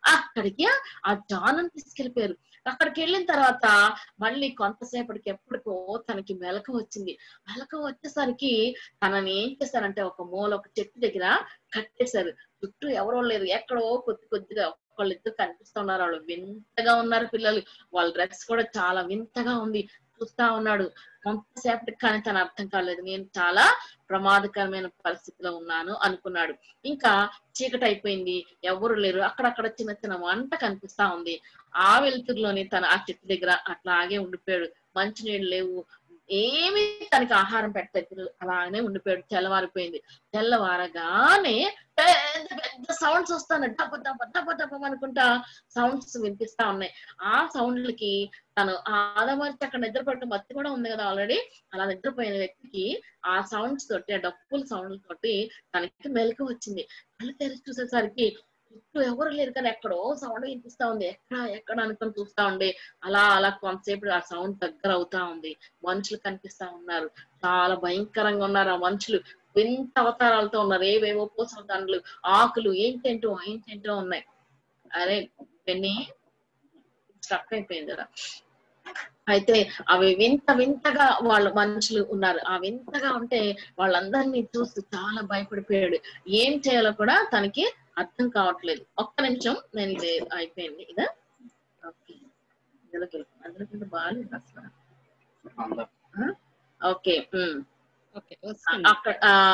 అక్కడికి ఆ జాన్ తీసుకెళ్లిపోయారు. అక్కడికి వెళ్ళిన తర్వాత మళ్ళీ కొంతసేపటికి ఎప్పటికో తనకి మెలక వచ్చింది. మెలక వచ్చేసరికి తనని ఏం చేశారంటే ఒక మూల ఒక చెట్టు దగ్గర కట్టేశారు. చుట్టూ ఎవరో లేరు, ఎక్కడో కొద్ది కొద్దిగా ఒకళ్ళిద్దరు కనిపిస్తున్నారు. వాళ్ళు వింతగా ఉన్నారు పిల్లలు. వాళ్ళ డ్రెస్ కూడా చాలా వింతగా ఉంది. చూస్తా ఉన్నాడు కొంతసేపటికి, కానీ తన అర్థం కాలేదు. నేను చాలా ప్రమాదకరమైన పరిస్థితిలో ఉన్నాను అనుకున్నాడు. ఇంకా చీకటి అయిపోయింది, ఎవరు లేరు. అక్కడక్కడ చిన్న చిన్న వంట కనిపిస్తా ఉంది. ఆ వెలుతురులోని తన ఆ చెట్టు దగ్గర అట్లాగే ఉండిపోయాడు. మంచినీళ్ళు లేవు, ఏమి తనకి ఆహారం పెట్టలేదు, అలానే ఉండిపోయాడు. తెల్లవారిపోయింది. తెల్లవారగానే పెద్ద పెద్ద సౌండ్స్ వస్తాయి, డబ్బ దబ్బ దబ్బ దబ్బ అనుకుంటా సౌండ్స్ వినిపిస్తా ఉన్నాయి. ఆ సౌండ్లకి తను ఆదమర్చి అక్కడ నిద్రపడటం మత్తి కూడా ఉంది కదా ఆల్రెడీ, అలా నిద్రపోయిన వ్యక్తికి ఆ సౌండ్స్ తోటి, ఆ డప్పుల సౌండ్ల తోటి తనకి మెలకు వచ్చింది. కళ్ళు తెరిచి చూసేసరికి చుట్టూ ఎవరు లేరు, కానీ ఎక్కడో సౌండ్ వినిపిస్తా ఉంది. ఎక్కడ ఎక్కడ అనుకుని చూస్తా ఉండి అలా అలా కొంతసేపు ఆ సౌండ్ దగ్గర అవుతా ఉంది. మనుషులు కనిపిస్తా ఉన్నారు, చాలా భయంకరంగా ఉన్నారు. ఆ మనుషులు వింత అవతారాలతో ఉన్నారు. ఏవేవో పూసల దండలు, ఆకులు, ఏంటేంటో ఏంటేంటో ఉన్నాయి. అరే పెన్ని స్ట్రక్ అయిపోయింది కదా. అయితే అవి వింత వింతగా వాళ్ళు మనుషులు ఉన్నారు. ఆ వింతగా ఉంటే వాళ్ళందరినీ చూస్తూ చాలా భయపడిపోయాడు. ఏం చేయాలో కూడా తనకి అర్థం కావట్లేదు. ఒక్క నిమిషం, నేను ఇది అయిపోయింది ఇదా. ఓకే, అందులోకి అందులోకి బాగాలేదు అసలు. ఓకే, అక్కడ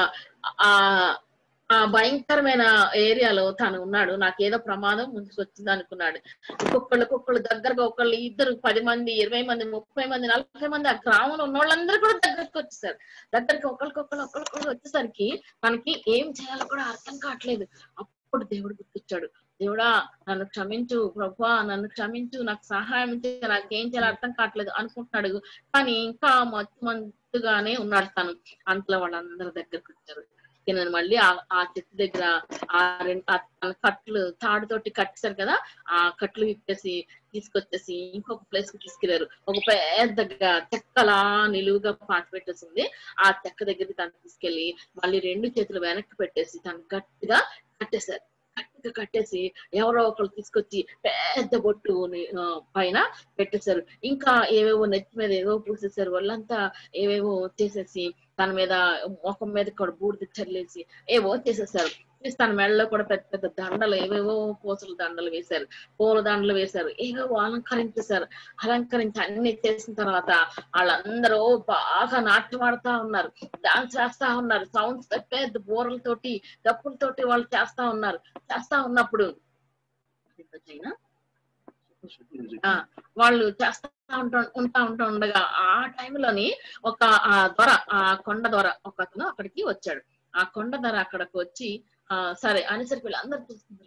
ఆ భయంకరమైన ఏరియాలో తను ఉన్నాడు. నాకేదో ప్రమాదం ముందుకొచ్చింది అనుకున్నాడు. ఒక్కొక్కళ్ళు ఒక్కొక్కళ్ళు దగ్గరగా ఒకళ్ళు ఇద్దరు పది మంది ఇరవై మంది ముప్పై మంది నలభై మంది ఆ గ్రామంలో ఉన్న వాళ్ళందరూ కూడా దగ్గరికి వచ్చేసారు. దగ్గరికి ఒకరికొకళ్ళు ఒకరికొకళ్ళు వచ్చేసరికి మనకి ఏం చేయాలో కూడా అర్థం కావట్లేదు. అప్పుడు దేవుడు గుర్తించాడు. దేవుడా నన్ను క్షమించు ప్రభువా, నన్ను క్షమించు, నాకు సహాయం చేయ, నాకేం చేయాలో అర్థం కావట్లేదు అనుకుంటున్నాడు. కానీ ఇంకా మత్తు మంతుగానే ఉన్నాడు తను. అంతలో వాళ్ళందరూ దగ్గరకు వచ్చారు. నేను మళ్ళీ ఆ ఆ చెట్టు దగ్గర ఆ రెండు కట్లు తాడుతోటి కట్టేశారు కదా, ఆ కట్లు విప్పేసి తీసుకొచ్చేసి ఇంకొక ప్లేస్ కి తీసుకెళ్లారు. ఒక పెద్దగా చెక్కలా నిలువుగా పాటు పెట్టేసింది. ఆ చెక్క దగ్గరికి తను తీసుకెళ్లి మళ్ళీ రెండు చేతులు వెనక్కి పెట్టేసి తను గట్టిగా కట్టేశారు. గట్టిగా కట్టేసి ఎవరో ఒకరు తీసుకొచ్చి పెద్ద బొట్టు పైన పెట్టేశారు. ఇంకా ఏవేవో నెత్తి మీద ఏవో పూసేసారు. వాళ్ళంతా ఏవేవో చేసేసి తన మీద ముఖం మీద కూడా బూడిద చల్లేసి ఏవో చేసేసారు. తన మెడలో కూడా పెద్ద పెద్ద దండలు, ఏవేవో పూసల దండలు వేశారు, పూల దండలు వేశారు, ఏవేవో అలంకరించేశారు. అలంకరించి అన్ని చేసిన తర్వాత వాళ్ళందరూ బాగా నాట్యం ఆడుతా ఉన్నారు, డాన్స్ చేస్తా ఉన్నారు. సౌండ్స్ పెద్ద బూరలతోటి డప్పులతోటి వాళ్ళు చేస్తా ఉన్నారు. చేస్తా ఉన్నప్పుడు వాళ్ళు చేస్తా ఉంటా ఉంటా ఉంటా ఉండగా ఆ టైంలోని ఒక ఆ దొర, ఆ కొండ దొర ఒక అతను అక్కడికి వచ్చాడు. ఆ కొండ దొర అక్కడికి వచ్చి ఆ సరే అనేసరికి వీళ్ళందరూ చూస్తున్నారు.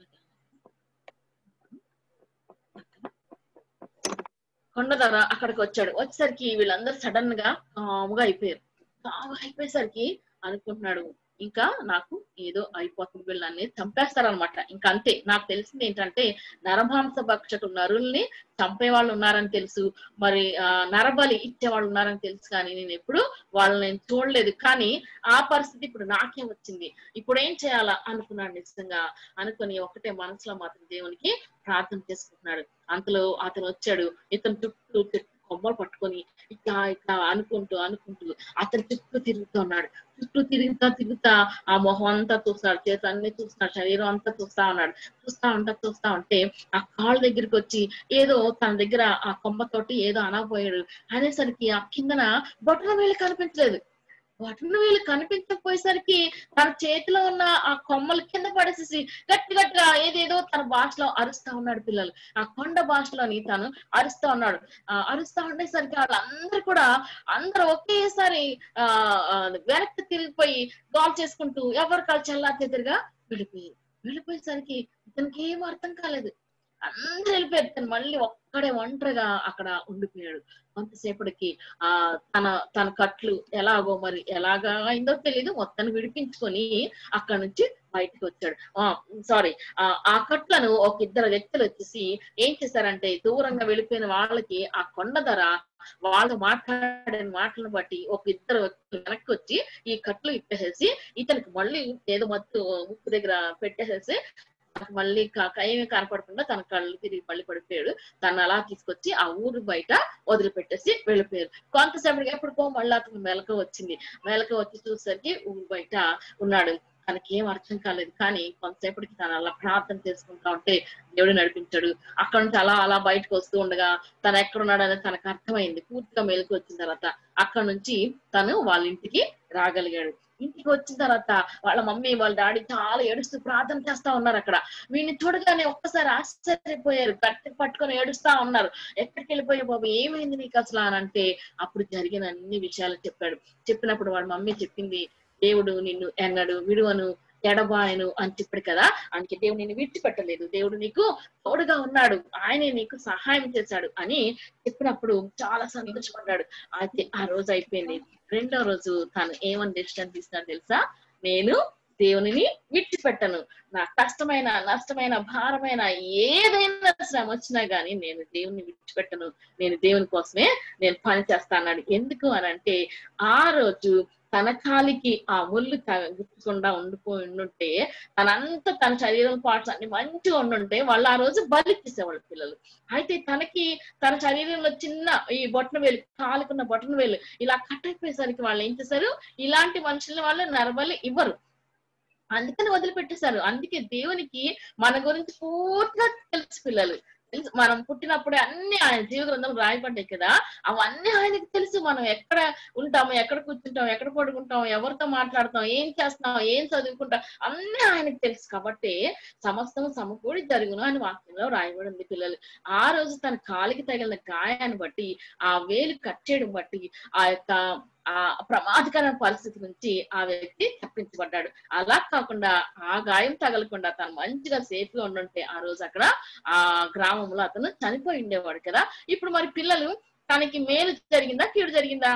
కొండ దొర అక్కడికి వచ్చాడు. వచ్చేసరికి వీళ్ళందరూ సడన్ గా కాముగా అయిపోయారు. కాముగా అయిపోయేసరికి అనుకుంటున్నాడు, ఇంకా నాకు ఏదో అయిపోతుంది, వీళ్ళని చంపేస్తారనమాట. ఇంకా అంతే. నాకు తెలిసింది ఏంటంటే నరమాంస భక్షకులు, నరుల్ని చంపే వాళ్ళు ఉన్నారని తెలుసు, మరి ఆ నరబలి ఇచ్చే వాళ్ళు ఉన్నారని తెలుసు, కానీ నేను ఎప్పుడు వాళ్ళని నేను చూడలేదు. కానీ ఆ పరిస్థితి ఇప్పుడు నాకే వచ్చింది. ఇప్పుడు ఏం చేయాలా అనుకున్నాడు. నిజంగా అనుకుని ఒకటే మనసులో మాత్రం దేవునికి ప్రార్థన చేసుకుంటున్నాడు. అంతలో అతను వచ్చాడు. ఇతను చుట్టూ కొమ్మలు పట్టుకొని ఇట్లా ఇట్లా అనుకుంటూ అనుకుంటూ అతను చుట్టూ తిరుగుతూ ఉన్నాడు. చుట్టూ తిరుగుతా తిరుగుతా ఆ మొహం అంతా చూస్తున్నాడు, చేతులు అన్ని చూస్తున్నాడు, శరీరం అంతా చూస్తా ఉన్నాడు. చూస్తా ఉంటా చూస్తా ఉంటే ఆ కాళ్ళ దగ్గరికి వచ్చి ఏదో తన దగ్గర ఆ కొమ్మతోటి ఏదో అనబోయాడు. అనేసరికి ఆ కిందన బొట్టన వేలు కనిపించలేదు. బొట్టన వేలు కనిపించకపోయేసరికి తన చేతిలో ఉన్న ఆ కొమ్మల కింద పడేసేసి గట్టి గట్టిగా ఏదేదో తన భాషలో అరుస్తా ఉన్నాడు. పిల్లలు ఆ కొండ భాషలోని తను అరుస్తా ఉన్నాడు. ఆ అరుస్తా ఉండేసరికి వాళ్ళందరూ కూడా అందరూ ఒకేసారి ఆ వెనక్కి తిరిగిపోయి గాల్ చేసుకుంటూ ఎవరి కాలు చల్లా చెదిరిగా వెళ్ళిపోయి వెళ్ళిపోయేసరికి ఇతనికి ఏం అర్థం కాలేదు. అందరూ వెళ్ళిపోయారు. తను మళ్ళీ ఒక్కడే ఒంటరిగా అక్కడ ఉండిపోయాడు. కొంతసేపటికి ఆ తన తన కట్లు ఎలాగో మరి ఎలాగా అయిందో తెలియదు, మొత్తాన్ని విడిపించుకొని అక్కడ నుంచి బయటకు వచ్చాడు. ఆ సారీ ఆ కట్లను ఒక ఇద్దరు వ్యక్తులు వచ్చేసి ఏం చేశారంటే దూరంగా వెళ్ళిపోయిన వాళ్ళకి ఆ కొండ ధర వాళ్ళు మాట్లాడిన మాటలను బట్టి ఒక ఇద్దరు వ్యక్తులు వెనక్కి వచ్చి ఈ కట్లు ఇప్పేసేసి ఇతనికి మళ్ళీ ఏదో మత్తు ముక్కు దగ్గర పెట్టేసేసి తనకు మళ్ళీ ఏమి కనపడకుండా తన కళ్ళు తిరిగి మళ్ళీ పడిపోయాడు. తను అలా తీసుకొచ్చి ఆ ఊరు బయట వదిలిపెట్టేసి వెళ్ళిపోయారు. కొంతసేపటికి ఎప్పుడుకో మళ్ళీ అతను మెలక వచ్చింది. మెలక వచ్చి చూసేసరికి ఊరు బయట ఉన్నాడు. తనకి ఏం అర్థం కాలేదు. కానీ కొంతసేపటికి తను అలా ప్రార్థన చేసుకుంటా ఉంటే దేవుడు నడిపించాడు. అక్కడ నుంచి అలా అలా బయటకు వస్తూ ఉండగా తను ఎక్కడున్నాడు అనేది తనకు అర్థమైంది. పూర్తిగా మెలకు వచ్చిన తర్వాత అక్కడ నుంచి తను వాళ్ళ ఇంటికి రాగలిగాడు. ఇంటికి వచ్చిన తర్వాత వాళ్ళ మమ్మీ వాళ్ళ డాడీ చాలా ఏడుస్తూ ప్రార్థన చేస్తా ఉన్నారు. అక్కడ వీడిని చూడగానే ఒక్కసారి ఆశ్చర్యపోయారు. గట్టి పట్టుకొని ఏడుస్తా ఉన్నారు. ఎక్కడికి వెళ్ళిపోయా బాబు, ఏమైంది నీకు అసలు అని అంటే అప్పుడు జరిగిన అన్ని విషయాలు చెప్పాడు. చెప్పినప్పుడు వాళ్ళ మమ్మీ చెప్పింది, దేవుడు నిన్ను ఎన్నడు విడువను ఎడబాయను అని చెప్పాడు కదా, అందుకే దేవుడు నిన్ను విడిచిపెట్టలేదు, దేవుడు నీకు తోడుగా ఉన్నాడు, ఆయనే నీకు సహాయం చేశాడు అని చెప్పినప్పుడు చాలా సంతోషపడ్డాడు. అయితే ఆ రోజు అయిపోయింది. రెండో రోజు తను ఏమని డెసిషన్ తీసుకున్నాడు తెలుసా? నేను దేవునిని విడిచిపెట్టను, నా కష్టమైన నష్టమైన భారమైన ఏదైనా శ్రమ వచ్చినా గానీ నేను దేవుని విడిచిపెట్టను, నేను దేవుని కోసమే నేను పని చేస్తా అన్నాడు. ఎందుకు అని అంటే ఆ రోజు తన కాలికి ఆ ముళ్ళు గుచ్చకుండా ఉండిపోయి ఉండుంటే తనంతా తన శరీరం పార్ట్స్ అన్ని మంచిగా ఉండుంటే వాళ్ళు ఆ రోజు బలి తీసేవాళ్ళు పిల్లలు. అయితే తనకి తన శరీరంలో చిన్న ఈ బొట్టన వేలు, కాలుకున్న బొట్టన వేలు ఇలా కట్ అయిపోయేసరికి వాళ్ళు ఏం చేశారు, ఇలాంటి మనుషుల్ని వాళ్ళు నరబలి ఇవ్వరు, అందుకని వదిలిపెట్టేశారు. అందుకే దేవునికి మన గురించి పూర్తిగా తెలుసు పిల్లలు. మనం పుట్టినప్పుడే అన్ని ఆయన జీవ గ్రంథం రాయబడ్డాయి కదా, అవన్నీ ఆయనకు తెలుసు. మనం ఎక్కడ ఉంటాము, ఎక్కడ కూర్చుంటాం, ఎక్కడ పడుకుంటాం, ఎవరితో మాట్లాడతాం, ఏం చేస్తాం, ఏం చదువుకుంటాం, అన్ని ఆయనకు తెలుసు. కాబట్టి సమస్తం సమకూడి జరుగును అని వాక్యంలో రాయబడి ఉంది పిల్లలు. ఆ రోజు తన కాలికి తగిలిన గాయాన్ని బట్టి, ఆ వేలు కట్ చేయడం బట్టి ఆ యొక్క ఆ ప్రమాదకరమైన పరిస్థితి నుంచి ఆ వ్యక్తి తప్పించబడ్డాడు. అలా కాకుండా ఆ గాయం తగలకుండా తను మంచిగా సేఫ్ గా ఉండుంటే ఆ రోజు అక్కడ ఆ గ్రామంలో అతను చనిపోయి ఉండేవాడు కదా. ఇప్పుడు మరి పిల్లలు తనకి మేలు జరిగిందా కీడు జరిగిందా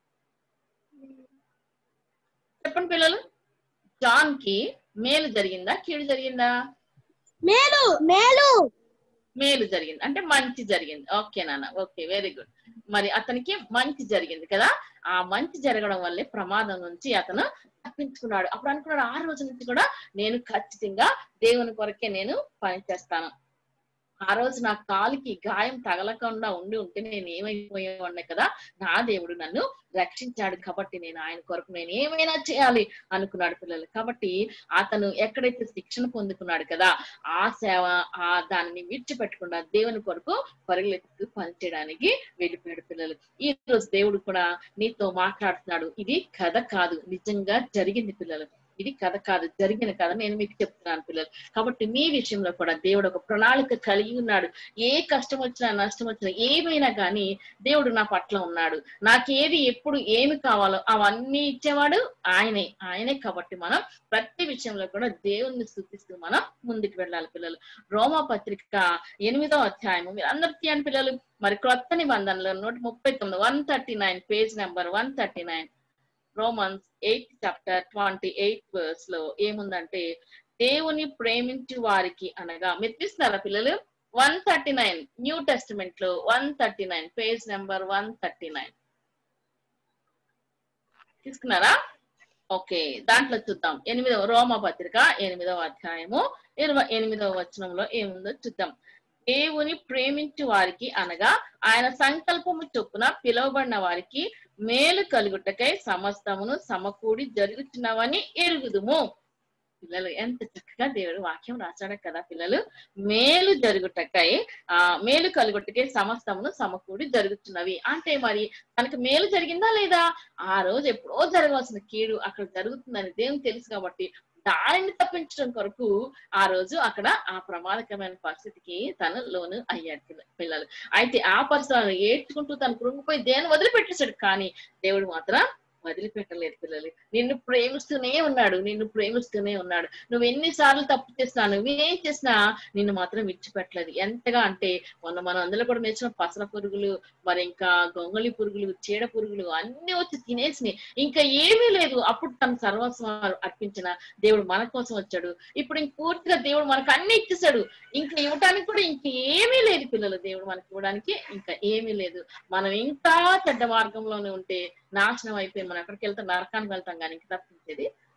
చెప్పండి పిల్లలు? జాన్ కి మేలు జరిగిందా కీడు జరిగిందా? మేలు మేలు మేలు జరిగింది, అంటే మంచి జరిగింది. ఓకే నాన్న, ఓకే, వెరీ గుడ్. మరి అతనికి మంచి జరిగింది కదా, ఆ మంచి జరగడం వల్లే ప్రమాదం నుంచి అతను తప్పించుకున్నాడు. అప్పుడు అనుకున్నాడు ఆ రోజు నుంచి కూడా నేను ఖచ్చితంగా దేవుని కొరకే నేను పని చేస్తాను. ఆ రోజు నా కాలికి గాయం తగలకుండా ఉండి ఉంటే నేను ఏమైపోయేవాడిని కదా, నా దేవుడు నన్ను రక్షించాడు కాబట్టి నేను ఆయన కొరకు నేను ఏమైనా చేయాలి అనుకున్నాడు పిల్లలు. కాబట్టి అతను ఎక్కడైతే శిక్షణ పొందుకున్నాడు కదా, ఆ సేవ ఆ దానిని విడిచిపెట్టకుండా దేవుని కొరకు పరిగెత్తు పనిచేయడానికి వెళ్ళిపోయాడు పిల్లలు. ఈ రోజు దేవుడు కూడా నీతో మాట్లాడుతున్నాడు. ఇది కథ కాదు, నిజంగా జరిగింది పిల్లలు. ఇది కథ కాదు, జరిగిన కథ నేను మీకు చెప్తున్నాను పిల్లలు. కాబట్టి మీ విషయంలో కూడా దేవుడు ఒక ప్రణాళిక కలిగి ఉన్నాడు. ఏ కష్టం వచ్చినా నష్టం వచ్చినా ఏమైనా కానీ దేవుడు నా పట్ల ఉన్నాడు. నాకేది ఎప్పుడు ఏమి కావాలో అవన్నీ ఇచ్చేవాడు ఆయనే ఆయనే కాబట్టి మనం ప్రతి విషయంలో కూడా దేవుణ్ణి స్తుతిస్తూ మనం ముందుకు వెళ్ళాలి పిల్లలు. రోమా పత్రిక ఎనిమిదో అధ్యాయము మీరు అందరు తీయండి పిల్లలు. మరి క్రొత్త నిబంధనలో నూట ముప్పై తొమ్మిది one thirty nine page number one thirty nine Romans eighth chapter twenty eighth verse లో ఏముందంటే, దేవుని ప్రేమించు వారికి అనగా, మీరు తీస్తున్నారా పిల్లలు? One thirty nine new testament లో one thirty nine page number one thirty nine తీసుకున్నారా? ఓకే, దాంట్లో చూద్దాం. ఎనిమిదవ రోమా పత్రిక ఎనిమిదవ అధ్యాయము ఇరవై ఎనిమిదవ వచనంలో ఏముందో చూద్దాం. దేవుని ప్రేమించు వారికి అనగా ఆయన సంకల్పము చొప్పున పిలువబడిన వారికి మేలు కలుగుటకై సమస్తమును సమకూడి జరుగుతున్నవని ఎరుగుదుము. పిల్లలు ఎంత చక్కగా దేవుడు వాక్యం రాశాడు కదా పిల్లలు. మేలు జరుగుటకై ఆ మేలు కలుగుటకై సమస్తమును సమకూడి జరుగుతున్నవి అంటే మరి తనకు మేలు జరిగిందా లేదా? ఆ రోజు ఎప్పుడో జరగవలసిన కీడు అక్కడ జరుగుతుందని దేవునికి తెలుసు కాబట్టి దానిని తప్పించడం కొరకు ఆ రోజు అక్కడ ఆ ప్రమాదకరమైన పరిస్థితికి తను లోను అయ్యాడు పిల్లలు. అయితే ఆ పరిస్థితులను ఏడ్చుకుంటూ తను కృంగిపోయి దేని వదిలిపెట్టేశాడు. కానీ దేవుడు మాత్రం వదిలిపెట్టలేదు పిల్లలు. నిన్ను ప్రేమిస్తూనే ఉన్నాడు, నిన్ను ప్రేమిస్తూనే ఉన్నాడు. నువ్వు ఎన్నిసార్లు తప్పు చేసినా, నువ్వేం చేసినా నిన్ను మాత్రం విడిచిపెట్టలేదు. ఎంతగా అంటే మొన్న మనం అందులో కూడా నేర్చిన పసల పురుగులు, మరి ఇంకా గొంగళి పురుగులు, చీడ పురుగులు అన్ని వచ్చి తినేసినాయి. ఇంకా ఏమీ లేదు. అప్పుడు తన సర్వస్వం అర్పించిన దేవుడు మన కోసం వచ్చాడు. ఇప్పుడు ఇంక పూర్తిగా దేవుడు మనకు అన్ని ఇచ్చేసాడు. ఇంకా ఇవ్వటానికి కూడా ఇంక ఏమీ లేదు పిల్లలు. దేవుడు మనకి ఇవ్వడానికి ఇంకా ఏమీ లేదు. మనం ఇంకా చెడ్డ మార్గంలోనే ఉంటే నాశనం అయిపోయి మనం ఎక్కడికి వెళ్తాం, నరకానికి వెళ్తాం కానీ ఇంక తప్పించేది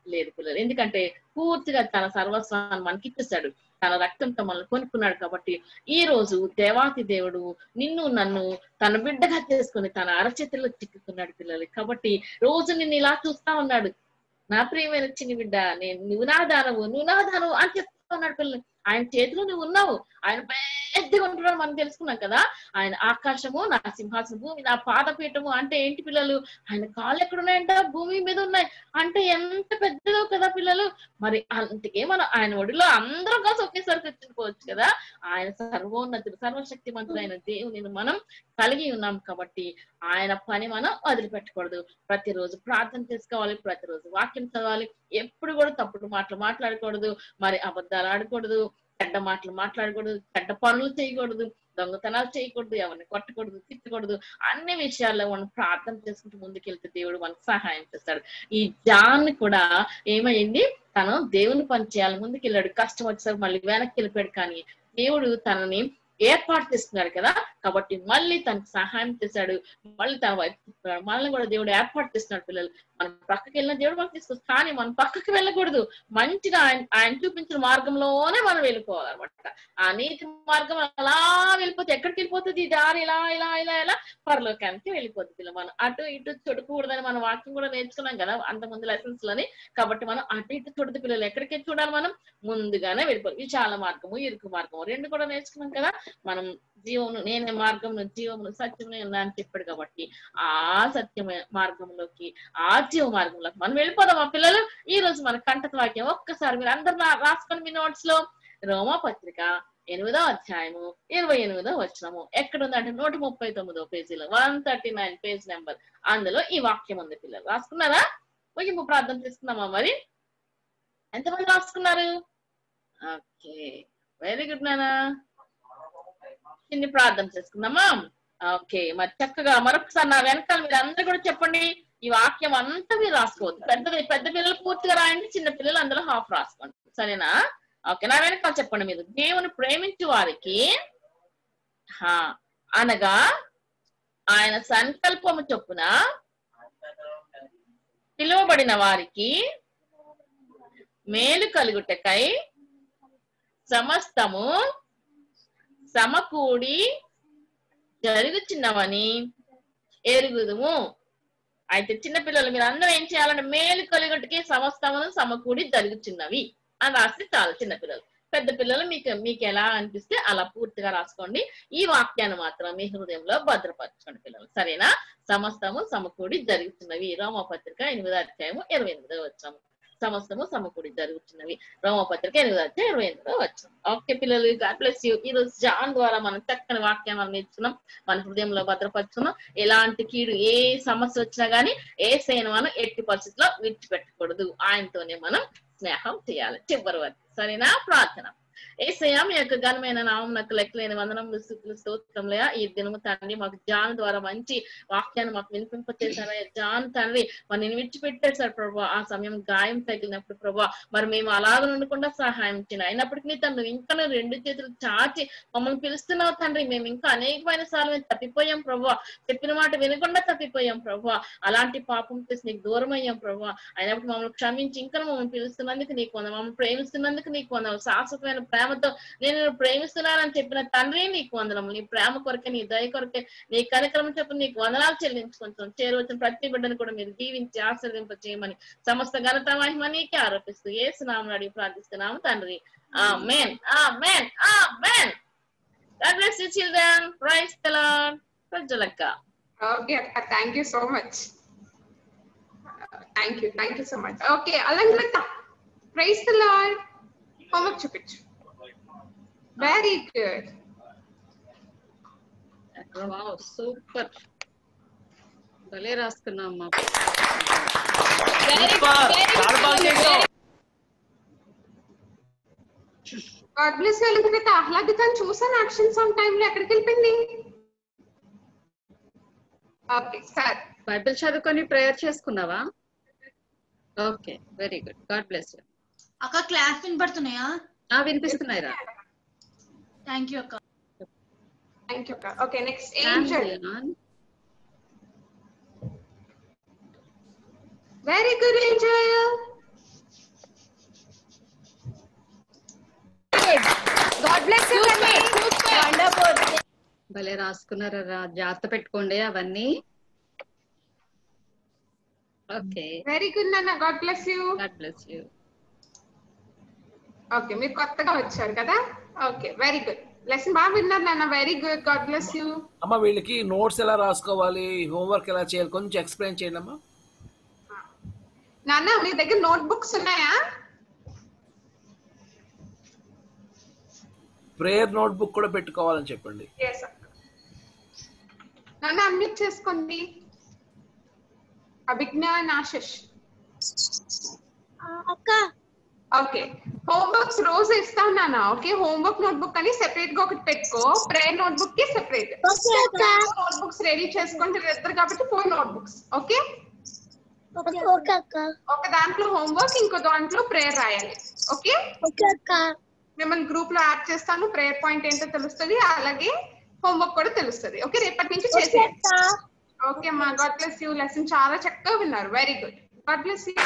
లేదు పిల్లలు. ఎందుకంటే పూర్తిగా తన సర్వస్వాన్ని మనకి ఇచ్చేస్తాడు. తన రక్తంతో మనల్ని కొనుక్కున్నాడు. కాబట్టి ఈ రోజు దేవాతి దేవుడు నిన్ను నన్ను తన బిడ్డగా చేసుకుని తన అరచేతిలో చిక్కుకున్నాడు పిల్లలు. కాబట్టి రోజు నిన్ను ఇలా చూస్తా ఉన్నాడు. నా ప్రియమైన చిన్ని బిడ్డ, నేను నువ్వు నా దానవు నువ్వు నా దానవు అని చెప్తా ఉన్నాడు పిల్లలు. ఆయన చేతిలో నువ్వు ఉన్నావు. ఆయన పెద్దగా ఉంటున్నాడు మనం తెలుసుకున్నాం కదా. ఆయన ఆకాశము నా సింహాసనం, భూమి నా పాదపీఠము అంటే ఏంటి పిల్లలు? ఆయన కాళ్ళు ఎక్కడున్నాయంట? భూమి మీద ఉన్నాయి. అంటే ఎంత పెద్దదో కదా పిల్లలు. మరి అంతకే మనం ఆయన ఒడిలో అందరం కలిసి ఒకేసారి తెచ్చుకోవచ్చు కదా. ఆయన సర్వోన్నతుడు సర్వశక్తిమంతుడైన దేవుని మనం కలిగి ఉన్నాం. కాబట్టి ఆయన పని మనం వదిలిపెట్టకూడదు. ప్రతిరోజు ప్రార్థన చేసుకోవాలి, ప్రతిరోజు వాక్యం చదవాలి, ఎప్పుడు కూడా తప్పుడు మాటలు మాట్లాడకూడదు, మరి అబద్ధాలు ఆడకూడదు, చెడ్డ మాటలు మాట్లాడకూడదు, చెడ్డ పనులు చేయకూడదు, దొంగతనాలు చేయకూడదు, ఎవరిని కొట్టకూడదు, తిట్టకూడదు. అన్ని విషయాల్లో మనం ప్రార్థన చేసుకుంటూ ముందుకెళ్తే దేవుడు మనకు సహాయం చేస్తాడు. ఈ జాన్ కూడా ఏమైంది, తను దేవుని పని చేయాలి ముందుకెళ్ళాడు. కష్టం వచ్చేసరికి మళ్ళీ వెనక్కి వెళ్ళిపోయాడు. కానీ దేవుడు తనని ఏర్పాటు చేస్తున్నాడు కదా. కాబట్టి మళ్ళీ తనకు సహాయం చేశాడు. మళ్ళీ తన వైపు మనల్ని కూడా దేవుడు ఏర్పాటు చేస్తున్నాడు పిల్లలు. మనం పక్కకి వెళ్ళిన దేవుడు మనకు తీసుకొచ్చు. కానీ మనం పక్కకి వెళ్ళకూడదు. మంచిగా ఆయన ఆయన చూపించిన మార్గంలోనే మనం వెళ్ళిపోవాలన్నమాట. ఆ నీతి మార్గం అలా వెళ్ళిపోతే ఎక్కడికి వెళ్ళిపోతుంది? దారి ఇలా ఇలా ఇలా ఇలా పరలోకానికి వెళ్ళిపోతుంది పిల్లలు. మనం అటు ఇటు చూడకూడదని మన వాక్యం కూడా నేర్చుకున్నాం కదా అంతకుముందు లెసన్స్ లోని. కాబట్టి మనం అటు ఇటు చూడదు పిల్లలు. ఎక్కడికి చూడాలి? మనం ముందుగానే వెళ్ళిపోవాలి. విశాల మార్గము, ఇరుకు మార్గము రెండు కూడా నేర్చుకున్నాం కదా. మనం జీవమును నేనే మార్గమును జీవమును సత్యమును అని చెప్పాడు. కాబట్టి ఆ సత్య మార్గంలోకి ఆ జీవ మార్గంలోకి మనం వెళ్ళిపోదాం ఆ పిల్లలు. ఈ రోజు మన కంఠత వాక్యం ఒక్కసారి మీరు అందరు రాసుకొని మీ నోట్స్ లో రోమా పత్రిక ఎనిమిదో అధ్యాయము ఇరవై ఎనిమిదో వచనము ఎక్కడుందంటే నూట ముప్పై తొమ్మిదో పేజీలో one thirty nine page number. అందులో ఈ వాక్యం ఉంది పిల్లలు. రాసుకున్నారా? ముగింపు ప్రార్థన చేసుకుందామా? మరి ఎంతమంది రాసుకున్నారు? ఓకే, వెరీ గుడ్ నానా. చిన్ని ప్రార్థన చేసుకుందామా? ఓకే, మరి చక్కగా మరొకసారి నా వెనకాల మీరు అందరూ కూడా చెప్పండి. ఈ వాక్యం అంతా మీరు రాసుకోవద్దు. పెద్ద పెద్ద పిల్లలు పూర్తిగా రాయండి, చిన్న పిల్లలు అందులో హాఫ్ రాసుకోండి. సరేనా? ఓకే, నా వెనకాల చెప్పండి మీరు. దేవుని ప్రేమించు వారికి అనగా ఆయన సంకల్పము చొప్పున పిలువబడిన వారికి మేలు కలుగుటకై సమస్తము సమకూడి జరుగుచున్నవని ఎరుగుదుము. అయితే చిన్నపిల్లలు మీరు అందరూ ఏం చేయాలంటే మేలు కలుగుటకి సమస్తమును సమకూడి జరుగుచున్నవి అని రాస్తే చాలు చిన్నపిల్లలు. పెద్ద పిల్లలు మీకు మీకు ఎలా అనిపిస్తే అలా పూర్తిగా రాసుకోండి. ఈ వాక్యాన్ని మాత్రం మీ హృదయంలో భద్రపరచుకోండి పిల్లలు. సరేనా? సమస్తము సమకూడి జరుగుతున్నవి. రోమపత్రిక ఎనిమిదో అధ్యాయము ఇరవై ఎనిమిదో వచ్చాము. సమస్తము సమకూడి జరుగుతున్నవి. రోమపత్రిక ఎనిమిదో అధ్యాయం ఇరవై ఎనిమిదో వచ్చాము. ఓకే పిల్లలు, గాడ్ బ్లెస్ యూ. ఈ రోజు జాన్ ద్వారా మనం చక్కని వాక్యాన్ని మనం నేర్చుకున్నాం, మన హృదయంలో భద్రపరుచుకున్నాం. ఎలాంటి కీడు ఏ సమస్య వచ్చినా గానీ యేసయ్యను మనం ఎట్టి పరిస్థితుల్లో విడిచిపెట్టకూడదు. ఆయనతోనే మనం స్నేహం చేయాలి చివరి వరకు. సరేనా? ప్రార్థన. యేసయ్య మీ యొక్క ఘనమైన నామం నాకు లెక్కలేని వందనములు స్తుతులు స్తోత్రములయ్యా. ఈ దినము తండ్రి మాకు జాన్ ద్వారా మంచి వాక్యాన్ని మాకు వినిపింపచేశారయ్యా. జాన్ తండ్రి మరి నేను విడిచిపెట్టేశారు ప్రభా. ఆ సమయం గాయం తగిలినప్పుడు ప్రభా మరి మేము అలాగ ఉండకుండా సహాయం చేయండి. అయినప్పటికీ తండ్రి ఇంకా రెండు చేతులు చాచి మమ్మల్ని పిలుస్తున్నావు తండ్రి. మేము ఇంకా అనేకమైన సార్లు మేము తప్పిపోయాం ప్రభా. చెప్పిన మాట వినకుండా తప్పిపోయాం ప్రభా. అలాంటి పాపం చేసి నీకు దూరం అయ్యాం ప్రభా. అయినప్పుడు మమ్మల్ని క్షమించి ఇంకా మమ్మల్ని పిలుస్తున్నందుకు నీకు వంద, మమ్మల్ని ప్రేమిస్తున్నందుకు నీకు వంద, శాశ్వతమైన ప్రేమతో నేను ప్రేమిస్తున్నానని చెప్పిన తండ్రి నీకు వందనము. నీ ప్రేమ కొరకే, నీ దయ కొరకే, నీ కార్యక్రమం చెప్పిన నీకు వందనాలు చెల్లించుకుంటాం. చేరవచ్చిన ప్రతి బిడ్డను కూడా మీరు దీవించి ఆశీర్వదింప చేయమని సమస్త ఘనత మహిమ నీకే ఆరోపిస్తూ యేసు నామమున అడిగి ప్రార్థిస్తున్నాము తండ్రి. ఆమేన్, ఆమేన్, ఆమేన్. God bless you children. Praise the Lord. ప్రజలక్క. Okay, thank you so much. Thank you, thank you so much. Okay, Alanglata. Praise the Lord. Homework చూపించు. Very good. Wow, super. భలే రాసుకున్నామ్మా. God bless you Alanglata. ఆహ్లాదితాన్ని చూసాను action song time లో. ఎక్కడికి వెళ్ళిపోయింది? Okay sir. Bible చదువుకొని prayer చేసుకున్నావా? Okay, very good. God bless you. అక్క క్లాస్ వినపడుతున్నాయా? ఆ వినిపిస్తున్నాయి రా. థ్యాంక్ యూ అక్క. థ్యాంక్ యూ అక్క. Okay, next Angel. Very good Angel. God bless you తల్లి వండర్ఫుల్ భలే రాసుకున్నారా రా, జాగ్రత్త పెట్టుకోండి అవన్నీ. ఓకే, వెరీ గుడ్ నాన్న, God bless you. God bless you. Okay, మీరు కొత్తగా వచ్చారు కదా. Okay, very good. లెసన్ బాగా విన్నారు నాన్న, very good, God bless you. అమ్మ వీళ్ళకి నోట్స్ ఎలా రాసుకోవాలి, హోంవర్క్ ఎలా చేయాలి కొంచెం ఎక్స్ప్లెయిన్ చేయండి అమ్మా. నాన్న మీ దగ్గర నోట్ బుక్స్ ఉన్నాయా? ప్రేయర్ నోట్ బుక్ కూడా పెట్టుకోవాలని చెప్పండి. ఎస్ అక్క. నాన్న అన్మ్యూట్ చేసుకోండి. అభిజ్ఞ అండ్ ఆశిష్. అక్క ఓకే, హోంవర్క్స్ రోజు ఇస్తాం నాన్న. ఓకే, హోంవర్క్ నోట్బుక్ అని సెపరేట్ గా ఒకటి పెట్టుకో, ప్రేయర్ నోట్బుక్ కి సెపరేట్. నోట్బుక్స్ రెడీ చేసుకుంటే ఇద్దరు కాబట్టి ఫోర్ నోట్బుక్స్. ఓకే, ఒక దాంట్లో హోంవర్క్, ఇంకో దాంట్లో ప్రేయర్ రాయాలి. ఓకే, మిమ్మల్ని గ్రూప్ లో యాడ్ చేస్తాను. ప్రేయర్ పాయింట్ ఏంటో తెలుస్తుంది, అలాగే హోంవర్క్ కూడా తెలుస్తుంది. ఓకే, రేపటి నుంచి చేసేయండి. ఓకే అమ్మా, గాడ్ బ్లెస్ యూ. లెసన్ చాలా చక్కగా విన్నారు, very good, God bless you.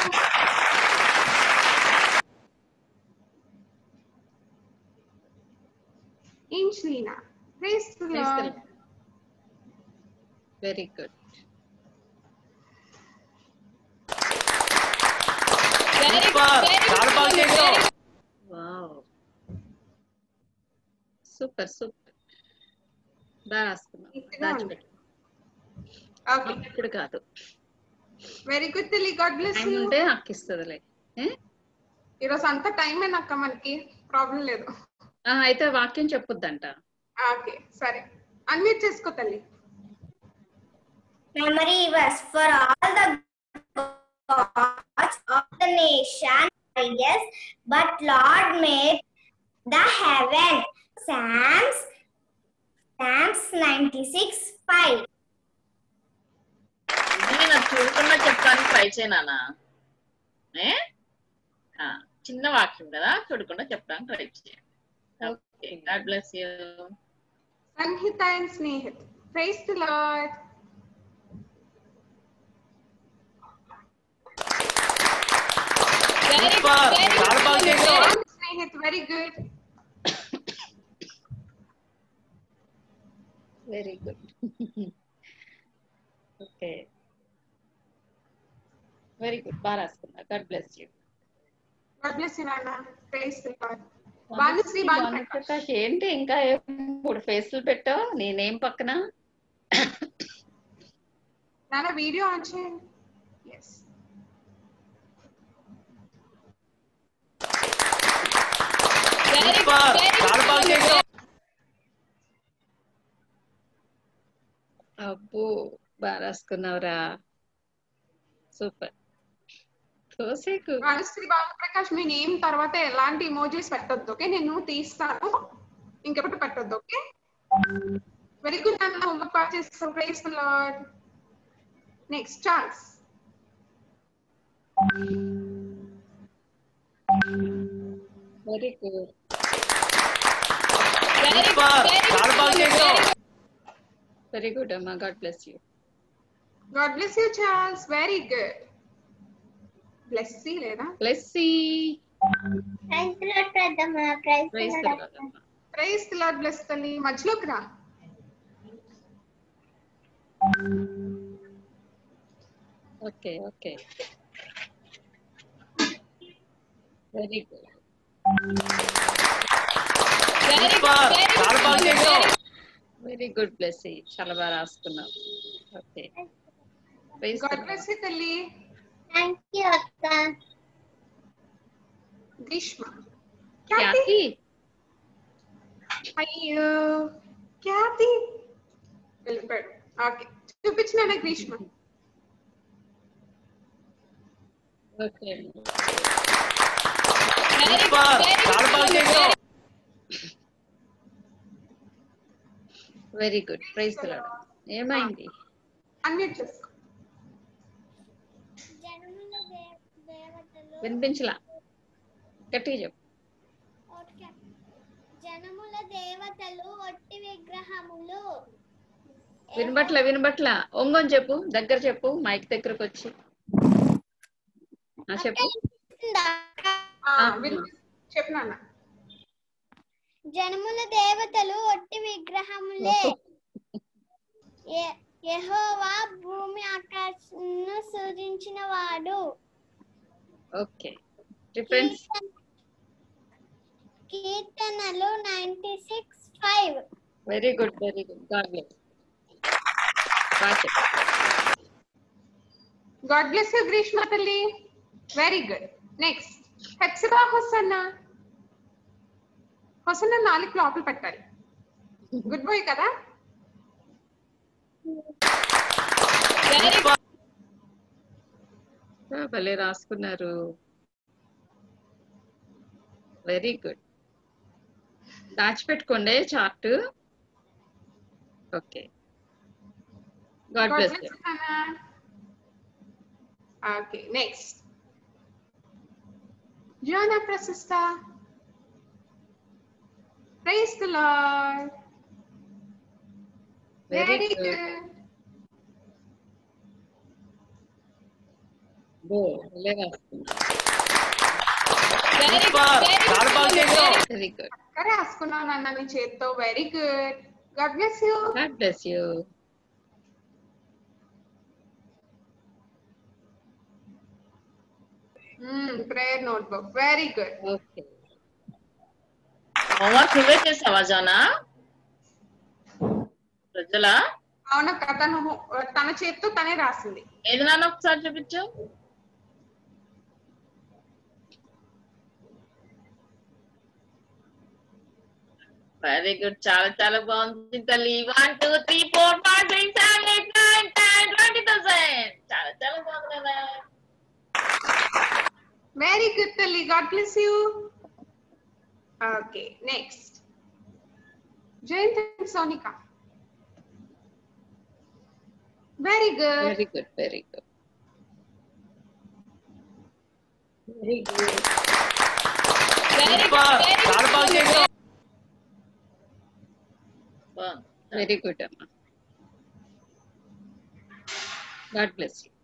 Angelina, praise the Lord. Very good. Wow, super super, బాగా రాసుకున్నాం. దాచిపెట్టు, ఓకే, ఇప్పుడు కాదు, వెరీ గుడ్ తల్లి, గాడ్ బ్లెస్ టైం యూ. ఉంటే అక్కిస్తుందిలే. ఈరోజు అంతా టైం అక్క, మనకి ప్రాబ్లం లేదు. అయితే వాక్యం చెప్పొద్దంట. ఓకే సరే, అన్మ్యూట్ చేసుకో తల్లి. memory verse for all the gods of the nation, yes, but Lord made the heaven. Psalms, Psalms ninety-six five. నేను చూడకుండా చెప్తాను, ట్రై చేయనా? చిన్న వాక్యం కదా, చూడకుండా చెప్తాను, ట్రై చేయండి. Okay, God bless you. Samhitha and Snehith, praise the Lord. Snehith, very good, very good. Okay, very good, బాగా రాసుకున్నా. God bless you. God bless you నాన్న, praise the Lord. Bhanushree, Bhanuprakash, ఏంటి ఇంకా మూడు ఫేసులు పెట్టావు నేనేం పక్కన? నాన్న వీడియో ఆన్ చేయండి. ఎస్, అబ్బో, బాగా రాసుకున్నావురా, సూపర్. భానుశ్రీ, భానుప్రకాష్, మీ నేమ్ తర్వాత ఎలాంటి ఇమోజీస్ పెట్టొద్దు. ఓకే, నేను తీస్తాను, ఇంకెప్పుడు పెట్టొద్దు. ఓకే, వెరీ గుడ్ నాన్న, హోంవర్క్ పాస్ చేస్తాం. Praise the Lord. Next Charles. Very good, very good అమ్మా, God bless you. God bless you Charles, very good. Blessy లేదా? Blessy. Praise the Lord, Pradama. Praise the praise the Lord. Lord అమ్మా. Praise the Lord. Bless తల్లి, మధ్యలోకి రా. Okay okay, very good, very good Blessy, చాలా బాగా రాసుకున్నావు. Okay, praise the God bless you తల్లి. Thank you, Akka. Greeshma. ఖ్యాతి. అయ్యో ఖ్యాతి వెళ్ళిపోయాడు. ఓకే, చూపించిన Greeshma. Okay, very good, praise the Lord. ఏమైంది? అన్మ్యూట్ చేసుకో. వినిపించలా, గట్టిగా చెప్పు. జనముల దేవతలు ఒట్టి విగ్రహములు. వినబట్ల వినబట్ల ఒంగొని చెప్పు, దగ్గర చెప్పు, మైక్ దగ్గరకు వచ్చి చెప్పు. చెప్పినా జనముల దేవతలు ఒట్టి విగ్రహములే. యెహోవా భూమి ఆకాశమును సృజించిన వాడు. ఓకే రిఫరెన్స్ కీర్తనలు ninety six five. Very good very good God bless God bless you Greeshma తల్లి. Very good. Next Hepzibah Hosanna. Hosanna నాలుగు లోపల పెట్టాలి. గుడ్ బాయ్ కదా. భలే రాసుకున్నారు. Very good. దాచిపెట్టుకోండి chart. Okay God bless you. Okay next Joanna Prasista. Praise the Lord. Very Very good. good. Go, భలే రాసుకున్నారు. Very good. రాసుకున్నాను అన్న నీ చేత్తో. Very good. God bless you. God bless you. Prayer notebook. Very good. Okay homework నువ్వే చేసావా జానా? ప్రజల అవునక్క, తను తన చేత్తో తనే రాసింది. ఏది నాన్న ఒకసారి చూపించు. Very good. చాలా చాలా బాగుంది తల్లి. One two three four five six seven eight nine ten twenty thousand. చాలా చాలా బాగుంది కదా. వెరీ గుడ్ తల్లి. God bless you. Okay next Jayanth and Sonika. Very good. Very good very good very good very good అమ్మా. God bless you.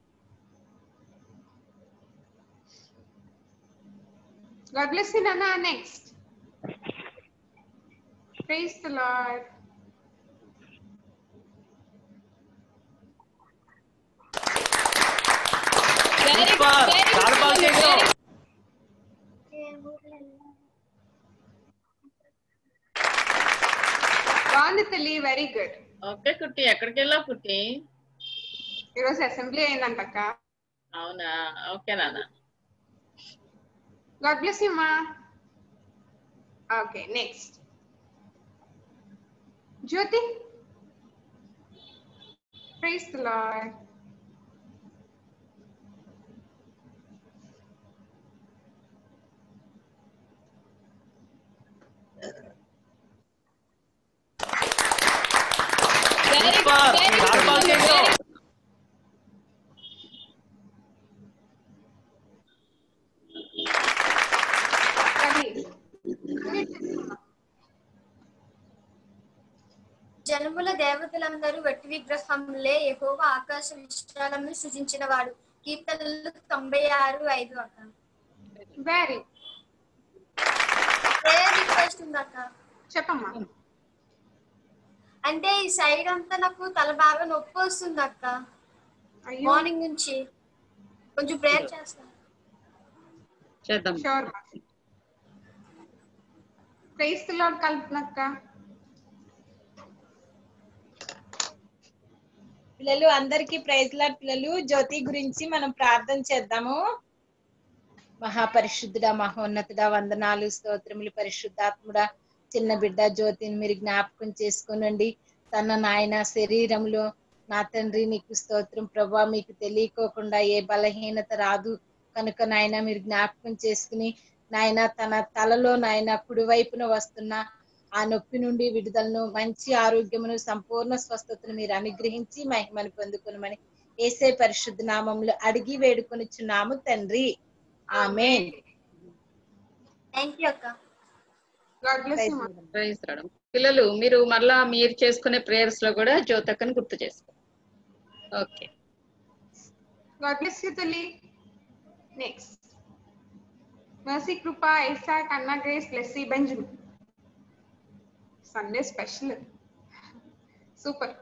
God bless you, Nana. Next. Praise the Lord. Very good. Very good. బాగుంది తల్లి. Very good. Okay కుట్టి, ఎక్కడికి వెళ్ళావు కుట్టి? ఈరోజు assembly అయిందంటక్క. అవునా? Okay నాన్న. God bless you, ma. Okay, next. Jyoti. Praise the Lord. Very good. Very good. జనముల దేవతలందరూ వట్టి విగ్రహములే. యెహోవా ఆకాశ విశాలమును సృజించిన వాడు. కీర్తనలు తొంభై ఆరు ఐదు అక్క. వెరీ రిక్వెస్ట్ ఉందక్క. చెప్పమ్మా. అంటే ఈ సైడ్ అంతా నాకు తల బాగా నొప్పి వస్తుంది అక్క. మార్నింగ్ నుంచి కొంచెం ప్రేయర్ చేస్తాను. చేద్దాం. షూర్. ప్రైజ్ ది లార్డ్ కల్పనక్క. పిల్లలు అందరికీ ప్రైజ్ లార్డ్. పిల్లలు జ్యోతి గురించి మనం ప్రార్థన చేద్దాము. మహాపరిశుద్ధుడా, మహోన్నతుడా, వందనాలు స్తోత్రములు. పరిశుద్ధాత్ముడా, చిన్న బిడ్డ జ్యోతిని మీరు జ్ఞాపకం చేసుకోనండి. తన నాయన శరీరంలో నా తండ్రి నీకు స్తోత్రం ప్రభా. మీకు తెలియకోకుండా ఏ బలహీనత రాదు కనుక నాయన మీరు జ్ఞాపకం చేసుకుని నాయన తన తలలో నాయన కుడివైపున వస్తున్న ఆ నొప్పి నుండి విడుదలను, మంచి ఆరోగ్యమును, సంపూర్ణ స్వస్థతను మీరు అనుగ్రహించి మహిమను పొందుకునమని యేసే పరిశుద్ధ నామములో అడిగి వేడుకొనిచున్నాము తండ్రి. ఆమేన్. థాంక్యూ అక్క. God bless you. ప్రైజ్ రావడం. పిల్లలు మీరు మరలా మీరు చేసుకునే ప్రేయర్స్ లో కూడా జ్యోతక్కని గుర్తు చేసుకో. ఓకే. గాడ్ బ్లెస్ యు తల్లి. Next Mercy Krupa, Isaac, Anna Grace, Lessie, Benjamin. Sunday special super.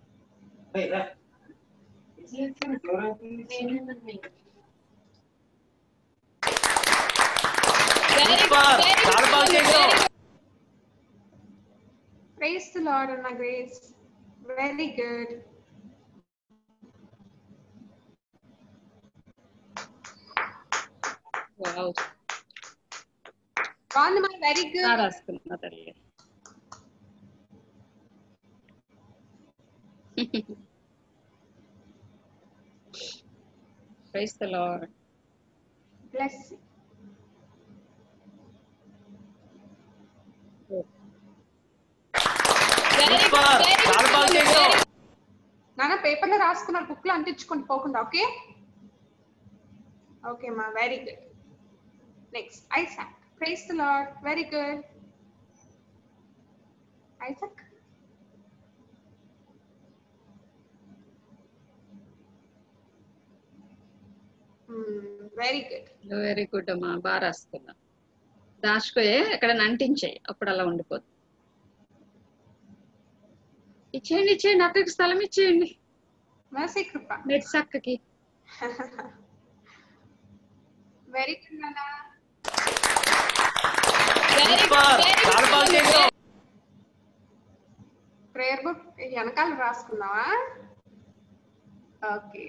Praise the Lord, Anna Grace. Very good. Wow. Vandama, very good. రాసుకున్నా తల్లి. Praise the Lord. Bless you. నాన్న paper లో రాసుకున్నారు, book లో అంటించుకుంటూ పోకుండా. Okay okay మా, very good. Next Isaac. Praise the Lord. Very good Isaac. Very good very good అమ్మా, బాగా రాసుకున్నా. దాచుకోయే ఎక్కడ అంటించాయి, అప్పుడు అలా ఉండిపోతుంది. ఇచ్చేయండి ఇచ్చేయండి, అక్కడికి స్థలం ఇచ్చేయండి. మర్సీ కృప. నెట్స్ అక్కకి. వెరీ గుడ్ నాన్న. ప్రేయర్ బుక్ వెనకాల రాసుకున్నావా? ఓకే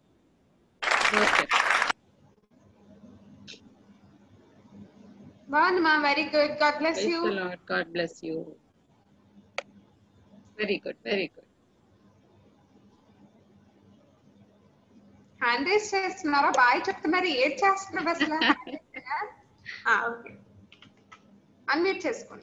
బాగుందమ్మా. Very good. God bless you. God bless you. Very good very good. Hand raise చేస్తున్నారా? బాయ్ చెప్తున్నారు, ఏడ్ చేస్తున్నారు అసలు. ఓకే అన్మ్యూట్ చేసుకోండి.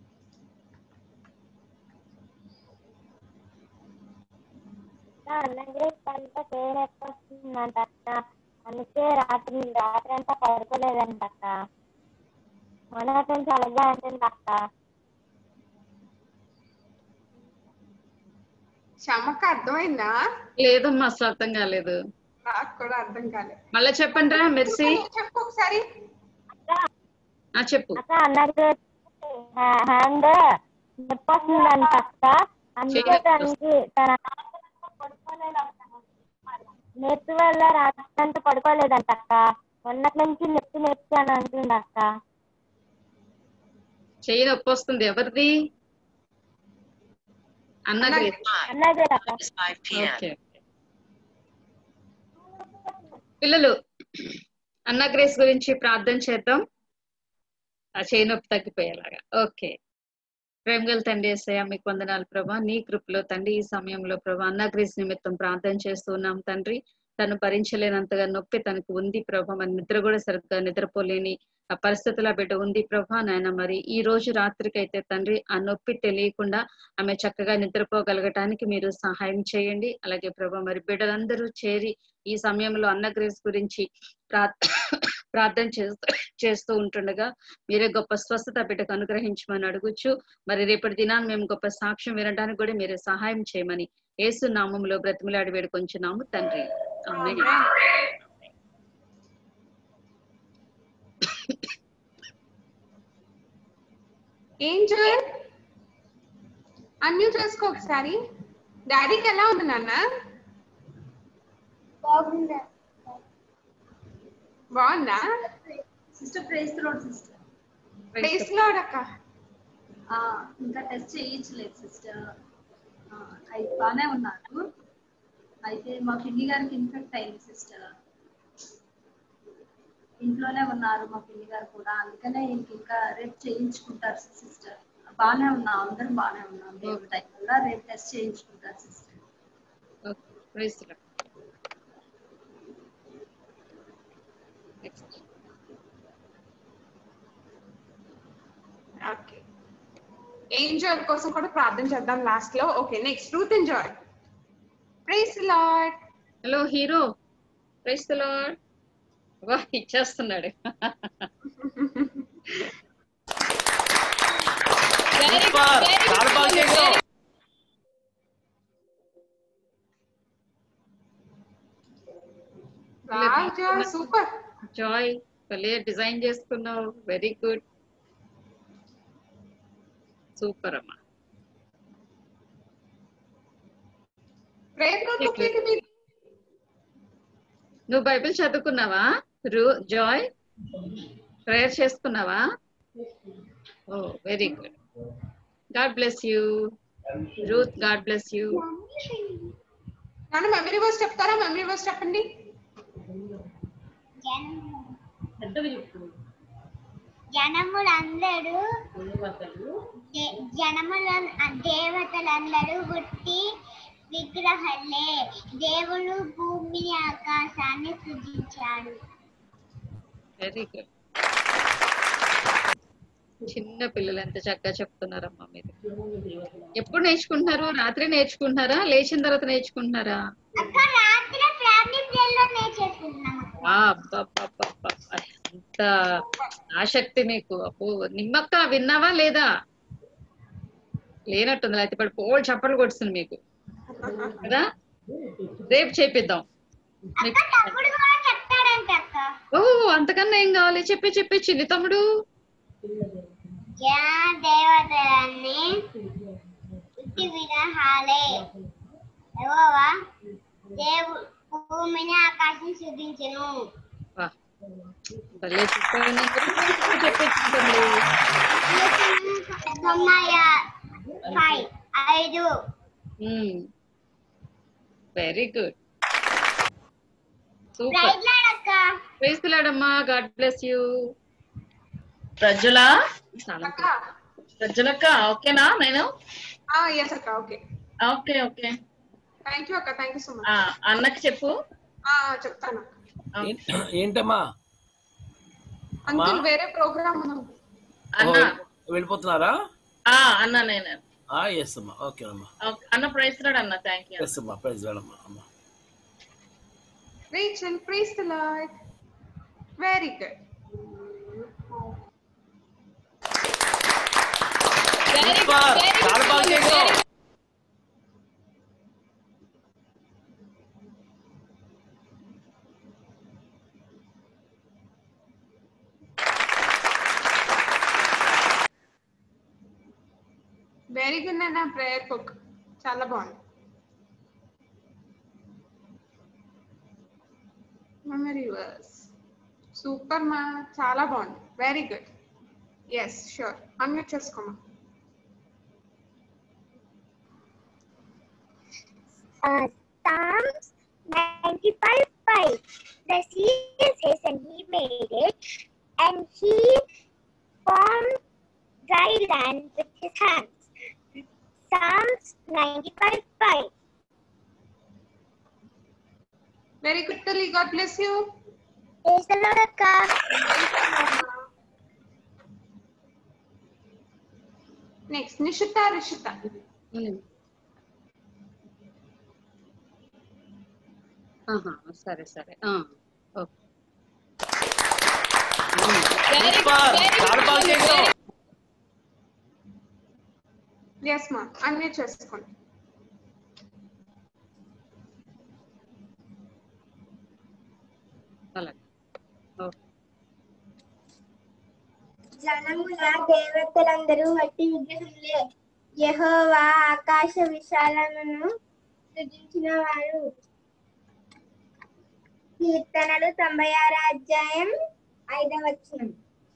అందుకే రాత్రి రాత్రి అంతా పడుకోలేదంట అక్క. మొన్న చాలా అంటుంది అక్క. క్షమక అర్థమైందా? లేదమ్మా, అసలు అర్థం కాలేదు. నాకు కూడా అర్థం కాలేదు. మళ్ళీ చెప్పండి రా మెర్సీ. చెప్పు ఒకసారి. చెప్పు. అక్క అన్నది హ్యాండ్ నొప్పి వస్తుందంట అక్క. అందుకే తనకి తన నొప్పి వల్ల రాత్రి అంతా పడుకోలేదంట అక్క. మొన్నటి నుంచి నొప్పి నొప్పి అని అంటుంది అక్క. చెయ్యి నొప్పి వస్తుంది. ఎవరిది? అన్నది. పిల్లలు అన్న గ్రేస్ గురించి ప్రార్థన చేద్దాం, ఆ చేయి నొప్పి తగ్గిపోయేలాగా. ఓకే. ప్రేమగల తండ్రి యేసయ్య, మీకు వందనాలు ప్రభా. నీ కృపలో తండ్రి ఈ సమయంలో ప్రభా అన్న గ్రేస్ నిమిత్తం ప్రార్థన చేస్తున్నాం తండ్రి. తను భరించలేనంతగా నొప్పి తనకు ఉంది ప్రభా. మరి నిద్ర కూడా సరిగ్గా నిద్రపోలేని ఆ పరిస్థితుల బిడ్డ ఉంది ప్రభా. నాయన మరి ఈ రోజు రాత్రికి అయితే తండ్రి ఆ నొప్పి తెలియకుండా ఆమె చక్కగా నిద్రపోగలగటానికి మీరు సహాయం చేయండి. అలాగే ప్రభా మరి బిడ్డలందరూ చేరి ఈ సమయంలో అన్న గ్రేస్ గురించి ప్రా ప్రార్థన చేస్తూ చేస్తూ ఉంటుండగా మీరే గొప్ప స్వస్థత బిడ్డకు అనుగ్రహించమని అడుగుచ్చు. మరి రేపటి దినాన్ని మేము గొప్ప సాక్ష్యం వినడానికి కూడా మీరే సహాయం చేయమని యేసు నామములో బ్రతిమలాడి వేడుకొంచున్నాము తండ్రి. ఆమేన్. ఏంజల్ అన్మ్యూట్ చేసుకో ఒకసారి. డాడీకి ఎలా ఉంది నాన్న? బాగుందా? బాగుందా sister? Praise the Lord sister. Praise the Lord అక్క. ఆ ఇంకా టెస్ట్ చేయించలేదు సిస్టర్. అయి బానే ఉన్నారు. అయితే మా పిన్ని గారికి ఇన్ఫెక్ట్ అయింది సిస్టర్. ఇంట్లోనే ఉన్నారు మా పిన్ని గారు కూడా, అందుకనే ఇంకా రేపు చేయించుకుంటారు సిస్టర్. బానే ఉన్నాం, అందరం బానే ఉన్నాం. దేవుడి దయ వల్ల రేపు టెస్ట్ చేయించుకుంటారు sister. Praise the Lord. Okay, Angel కోసం కూడా ప్రార్థన చేద్దాం లాస్ట్ లో. Okay, next Ruth Joy. Praise the Lord. Hello hero, praise the Lord. వా ఇచ్చేస్తున్నాడు. సూపర్ జాయ్, భలే డిజైన్ చేసుకున్నావు. వెరీ గుడ్, సూపర్ అమ్మా. ప్రేయర్ నోట్బుక్ ఏంటి మీరు? నువ్వు బైబిల్ చదువుకున్నావా రూ జాయ్? ప్రేయర్ చేసుకున్నావా? Oh very good. God bless you Ruth. God bless you. నాన్న మెమరీ వర్స్ చెప్తారా? మెమరీ వర్స్ చెప్పండి. జనములందరూ జనముల దేవతలందరూ పుట్టి విగ్రహాలే. దేవుడు భూమిని ఆకాశాన్ని సృజించాడు. Very good. చిన్న పిల్లలు ఎంత చక్కగా చెప్తున్నారమ్మా మీరు. ఎప్పుడు నేర్చుకుంటున్నారు? రాత్రి నేర్చుకుంటున్నారా లేచిన తర్వాత నేర్చుకుంటున్నారా? అంత ఆసక్తి మీకు. అప్పు నిమ్మక్క విన్నావా లేదా? లేనట్టుంది. అయితే ఇప్పుడు పోల్ చప్పట్లు కొడుతుంది మీకు కదా. రేపు చేపిద్దాం. ఓ అంతకన్నా ఏం కావాలి? చెప్పి చెప్పి చిన్ని తమ్ముడు. దేవతలన్నీ పుట్టి విగ్రహాలే. యెహోవా దేవు భూమిని ఆకాశం సృజించెను. భలే చెప్పేది. ఐదు. Very good. Super. Praise the Lord అమ్మా. God bless you. ప్రజల ప్రజలక్క ఓకేనా? నేను ఎస్ అక్క. Okay okay okay. Thank you అక్క. Thank you so much. అన్నకి చెప్పు. చెప్తాను. ఏంటమ్మా? అంకుల్ వేరే ప్రోగ్రామ్ వెళ్ళిపోతున్నారా? అన్న నేను ఎస్ అమ్మా. ఓకే అమ్మా. అన్న ప్రైజ్ రాడ్ అన్న. Thank you. ఎస్ అమ్మా. ప్రైజ్ రాడ్ అమ్మా. అమ్మా reach and praise the Lord. Very good. Very good. చాలా బాగా చేశావు. వెరీ గుడ్ నాన్న. ప్రేయర్ బుక్ చాలా బాగుంది. మెమరీ వర్స్ సూపర్ మా. చాలా బాగుంది. Very good. Yes sure. Unmute చేసుకోమా. Psalms ninety-five five. The sea is his and he made it, and he formed dry land with his hands. Psalms ninety-five five. Very good, Tali. God bless you. Praise the Lord, Akka. Next, Nishita Rishita. సరే సరే. Yes మా. అన్నీ చేసుకోండి. జనముల దేవతలందరూ వట్టి విగ్రహములే. యెహోవా ఆకాశ విశాలమును సృజించిన వాడు. కీర్తనలు తొంభై ఆరు అధ్యాయం ఐదవ వచనం.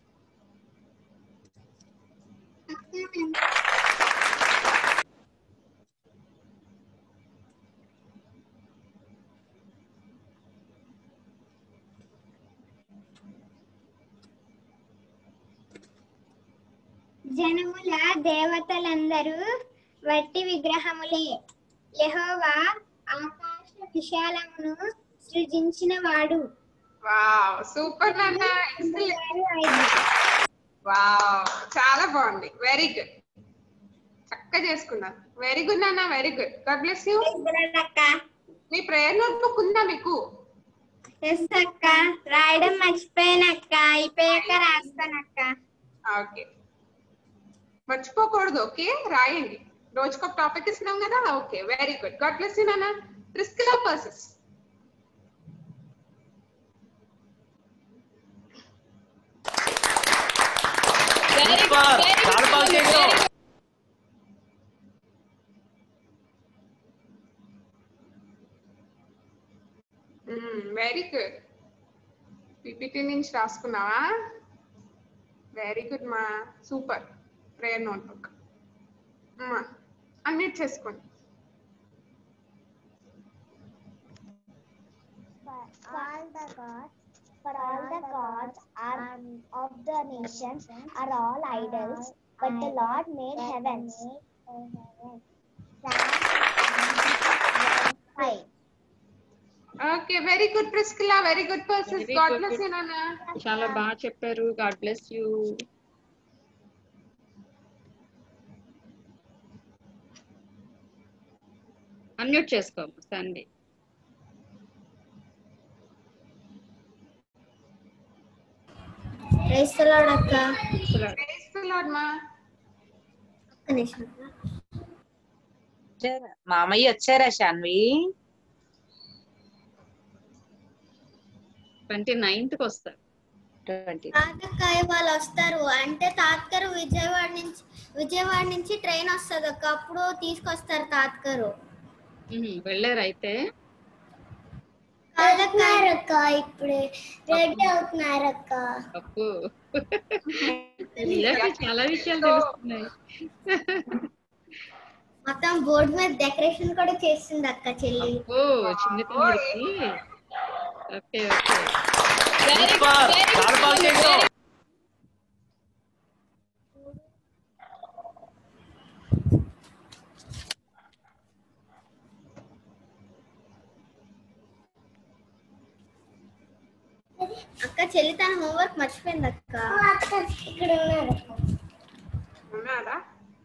జనముల దేవతలందరూ వట్టి విగ్రహములే. యెహోవా ఆకాశ విశాలమును సృజించిన వాడు. వావ్ సూపర్ నాన్న. వావ్ చాలా బాగుంది. Very good. చక్కగా చేసుకున్నారు. వెరీ గుడ్ నాన్న. Very good. God bless you. మీ ప్రేయర్ నోట్బుక్ ఉందా మీకు? ఎస్ అక్క. రాయడం మర్చిపోయానక్క. అయిపోయాక రాస్తానక్క. ఓకే మర్చిపోకూడదు. ఓకే రాయండి. రోజుకొక టాపిక్ ఇస్తున్నాం కదా. Okay very good. God bless you నాన్న. Priscilla Persis. చాలా బాగా చేశావు. Very good. పీపీటీ నుంచి రాసుకున్నావా? వెరీ గుడ్ మా, సూపర్. ప్రేయర్ నోట్బుక్ అన్మ్యూట్ చేసుకోండి. For all the gods, for all the gods are of the nations are all idols, but the Lord made heavens. Okay, very good Priscilla, very good persons. Very God good. Bless you నాన్న. చాలా బాగా చెప్పారు. God bless you. Unmute చేసుకో సండి. Praise the Lord అక్క. Praise the Lord మా. ఒక్క నిమిషం. మామయ్య వచ్చారా శాన్వి? ట్వంటీ నైన్త్ కి వస్తారు. తాతకాయ వాళ్ళు వస్తారు అంటే తాతగారు విజయవాడ నుంచి విజయవాడ నుంచి ట్రైన్ వస్తుంది అక్క, అప్పుడు తీసుకొస్తారు తాతగారు. వెళ్ళారు అయితే? అవుతున్నారక్క, ఇప్పుడే రెడీ అవుతున్నారక్క. అప్పు చాలా విషయాలు తెలుస్తున్నాయి. మొత్తం బోర్డు మీద డెకరేషన్ కూడా చేస్తుంది అక్క చెల్లి. ఓ చిన్న తమ్ముడికి. Okay okay. అక్క చెల్లి తన హోంవర్క్ మర్చిపోయింది అక్క. ఇక్కడ ఉన్నారు. ఉన్నారా?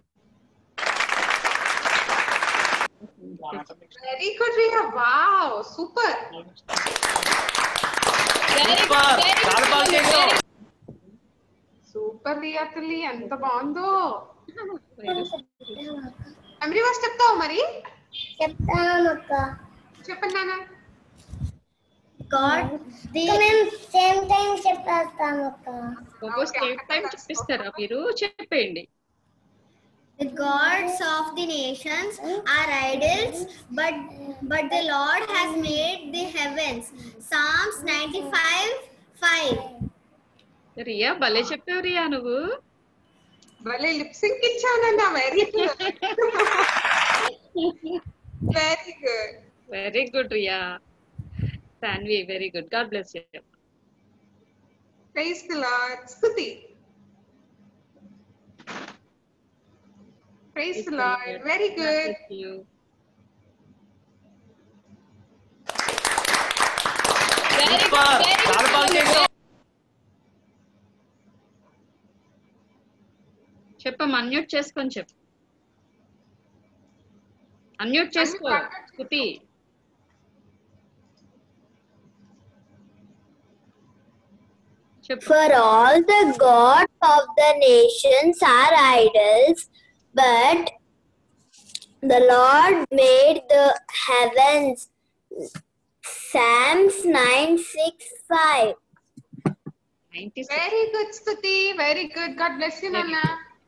Very good Riya. Wow, super. Super Riya తల్లి, ఎంత బాగుందో. మెమరీ వర్స్ చెప్తావు మరి? చెప్తాను అక్క. చెప్పండి నాన్న. గాడ్ మేము సేమ్ టైం చెప్పేస్తాము అక్క. ఒక్కో సేమ్ టైం చెప్పిస్తారా మీరు? చెప్పండి. The gods of the nations are idols, but but the Lord has made the heavens. Psalms ninety-five five. Riya భలే చెప్పావు రియా నువ్వు. భలే లిప్ సింక్ ఇచ్చానన్నా. Very good, very good, very good Riya. Sanvi very good. God bless you. Praise the Lord. స్తుతి. Praise the Lord. Very good. చెప్పమ్మా, unmute చేసుకొని చెప్పు. Unmute చేసుకో స్తుతి. For all the gods of the nations are idols, but the Lord made the heavens. Psalms nine six five. Very good, Stuti. Very good. God bless you, Nana.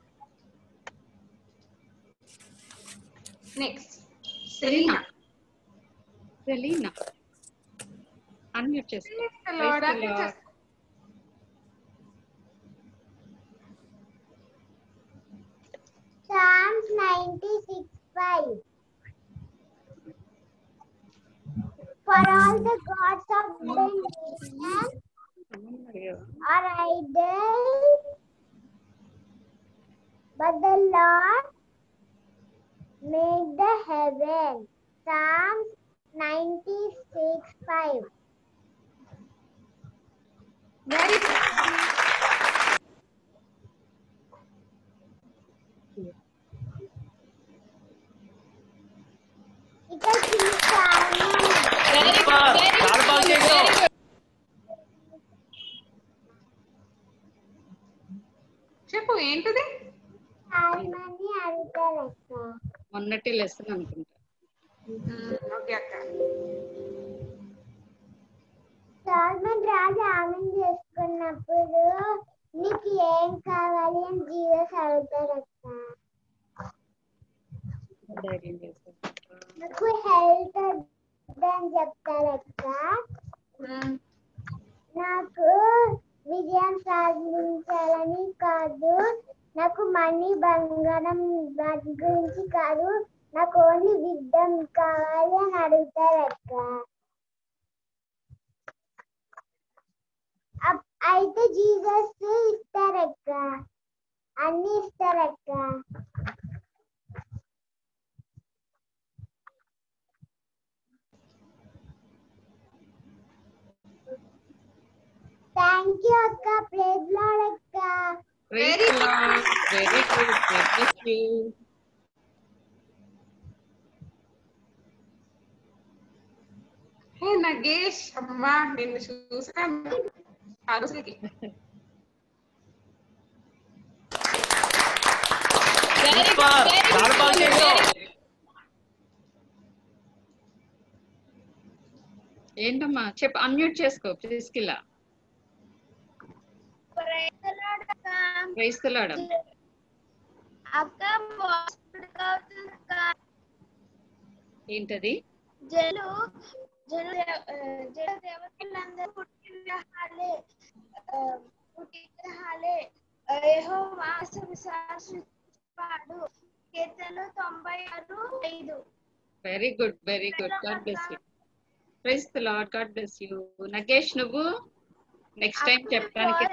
Next, Selena. Selena. Unmute చేసుకో. Praise the Lord. Unmute చేసుకో. Psalms ninety-six five. For all the gods of the nations are idols, but the Lord made the heaven. Psalms ninety-six five. Very good. చెప్పు ఏంటిది? మొన్నటి lesson అనుకుంటా. Okay అక్క. Salmon రాజు ఆమెను చేసుకున్నప్పుడు నీకు ఏం కావాలి అని జీసస్ అడుగుతారు అక్క. నాకు హెల్త్ అని చెప్తారు అక్క. నాకు మనీ బంగారం వాటి గురించి కాదు, నాకు ఓన్లీ విజ్డమ్ కావాలి అని అడుగుతారు అక్క. అయితే జీసస్ ఇస్తారక్క, అన్ని ఇస్తారక్క. థ్యాంక్ యూ అక్క. ప్రైజ్ లార్డ్ అక్క. Very good very good thank you. Hey Nagesh, అమ్మా నిన్ను చూసాను ఆ రోజుకి. ఏంటమ్మా చెప్పు, అన్మ్యూట్ చేసుకో ప్రిస్కిల్లా. ప్రైజ్ ది లార్డ్ అక్క. ఏంటది? జలు జలు జల దేవతలందరూ పుట్టినహాలే పుట్టినహాలే యెహోవా శాశ్వతవాడు. కీర్తనలు తొంభై ఆరు ఐదు. Very good very good. God bless you. Praise the Lord. God bless you. Nagesh నువ్వు నెక్స్ట్ టైం చెప్పడానికి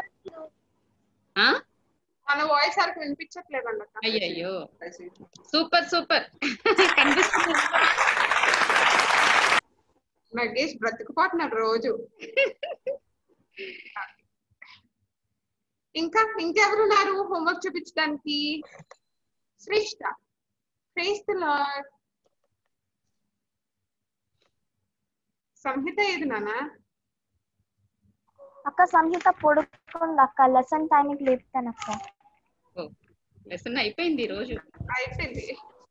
ఆ మన వాయిస్ అరకు వినిపించట్లేదండి అక్క. అయ్యయ్యో సూపర్ సూపర్ కనిపిస్తుంది. నగేష్ బ్రతుకుపోతున్నాడు రోజు. ఇంకా ఇంకెవరున్నారు హోంవర్క్ చూపించడానికి? Shreshta. Praise the Lord. Samhitha ఏది నానా? అక్క సంహిత పొడుకుంది అక్క, లెసన్ టైంకి లేపుతాను అక్క. లెసన్ అయిపోయింది ఈ రోజు. అయిపోయింది.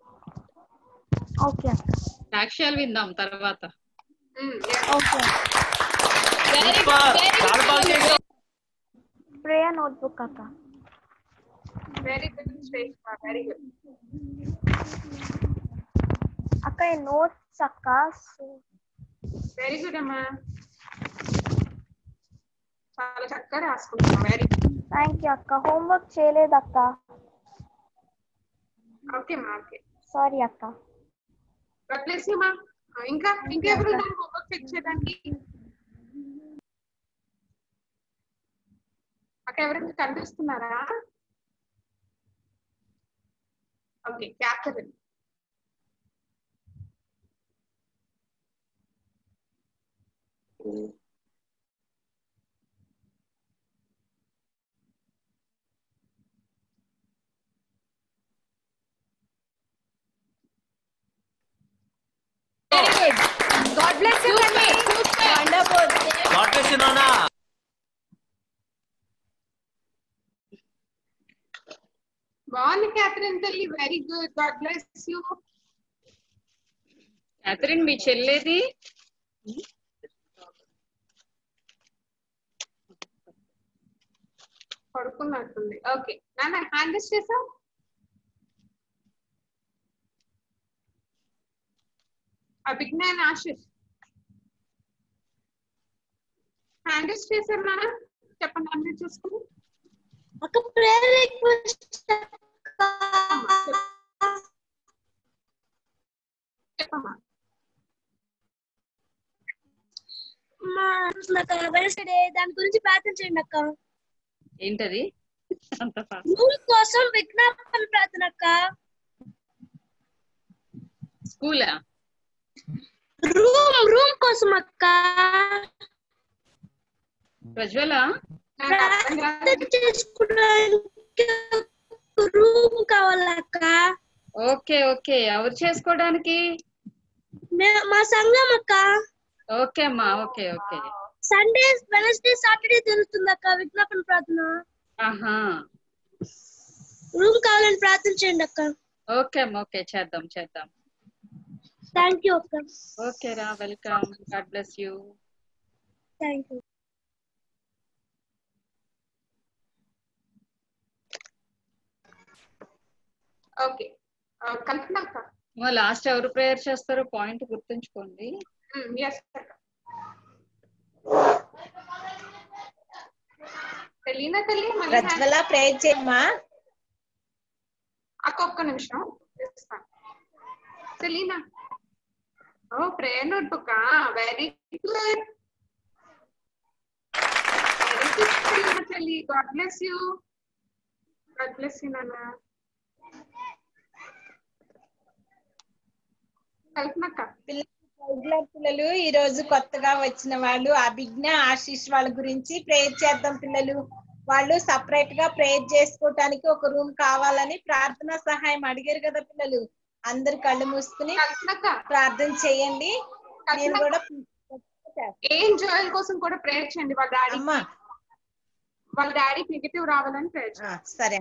ఓకే అక్క. సాక్ష్యాలు విందాం తర్వాత. ఓకే. ప్రేయర్ నోట్బుక్ అక్క. Very good Shreshta, very good అక్క. ఈ నోట్స్ అక్క. వెరీ గుడ్ అమ్మా, చాలా చక్కగా రాసుకుంటున్నా. Very good. థ్యాంక్ యూ అక్క. హోంవర్క్ చేయలేదు అక్క. ఓకే మా ఓకే. సారీ అక్క. గాడ్ బ్లెస్ యూ మా. ఇంకా ఇంకెవరు హోంవర్క్ చెక్ చేయడానికి? అక్క ఎవరైనా కనిపిస్తున్నారా? Okay Catherine. Very good. God bless you, Nani. Wonderful. God bless you, Nana. బాగుంది క్యాథరిన్ తల్లి. Very good. God bless you. Catherine మీ చెల్లేది? పడుకున్నట్టుంది. ఓకే నాన్న హ్యాండ్ రైజ్ చేసావు. అభిజ్ఞాన్ ఆశిష్ హ్యాండ్ రైజ్ చేశారు నాన్న. చెప్పండి అన్ని చూసుకుని. ఒక ప్రేయర్ రిక్వెస్ట్ చెప్పమ్మా. మా వెనస్డే దాని గురించి ప్రార్థన చేయండి అక్క. ఏంటది? రూమ్ కోసం విజ్ఞాపన ప్రార్థన అక్క. స్కూలా? రూమ్ రూమ్ కోసం అక్క. ప్రజ్వల ప్రార్థన చేసుకోవడానికి రూమ్ కావాలక్క. Okay okay. ఎవరు చేసుకోవడానికి? మా సంఘం అక్క. ఓకే అమ్మా. Okay okay. Sunday Wednesday Saturday జరుగుతుంది అక్క విజ్ఞాపన ప్రార్థన. ఆహా. రూమ్ కావాలని ప్రార్థన చేయండి అక్క. ఓకే అమ్మా. ఓకే చేద్దాం చేద్దాం. థ్యాంక్ యూ అక్క. ఓకే రా. Welcome. God bless you. Thank you. Okay Kalpana అక్క. లాస్ట్ ఎవరు ప్రేయర్ చేస్తారో పాయింట్ గుర్తుంచుకోండి. ఎస్ అక్క. తెలీనా తల్లి? ప్రజ్వల ప్రేయర్ చేయమ్మా. అక్క ఒక్క నిమిషం ఇస్తాను. సెలీనా ఓ prayer note book very good very good చెల్లి. God bless you. God bless you నాన్న. కల్పనక్క పిల్లలు ఈ రోజు కొత్తగా వచ్చిన వాళ్ళు అభిజ్ఞ ఆశీష్ వాళ్ళ గురించి ప్రేయర్ చేద్దాం పిల్లలు. వాళ్ళు సపరేట్ గా ప్రేయర్ చేసుకోవటానికి ఒక రూమ్ కావాలని ప్రార్థనా సహాయం అడిగారు కదా పిల్లలు. అందరు కళ్ళు మూసుకుని ప్రార్థన చేయండి. నేను కూడా ఏం జోయల్ కోసం కూడా ప్రేయర్ చేయండి. వాళ్ళ డాడీ వాళ్ళ డాడీకి నెగిటివ్ రావాలని ప్రేయర్ చేయండి. సరే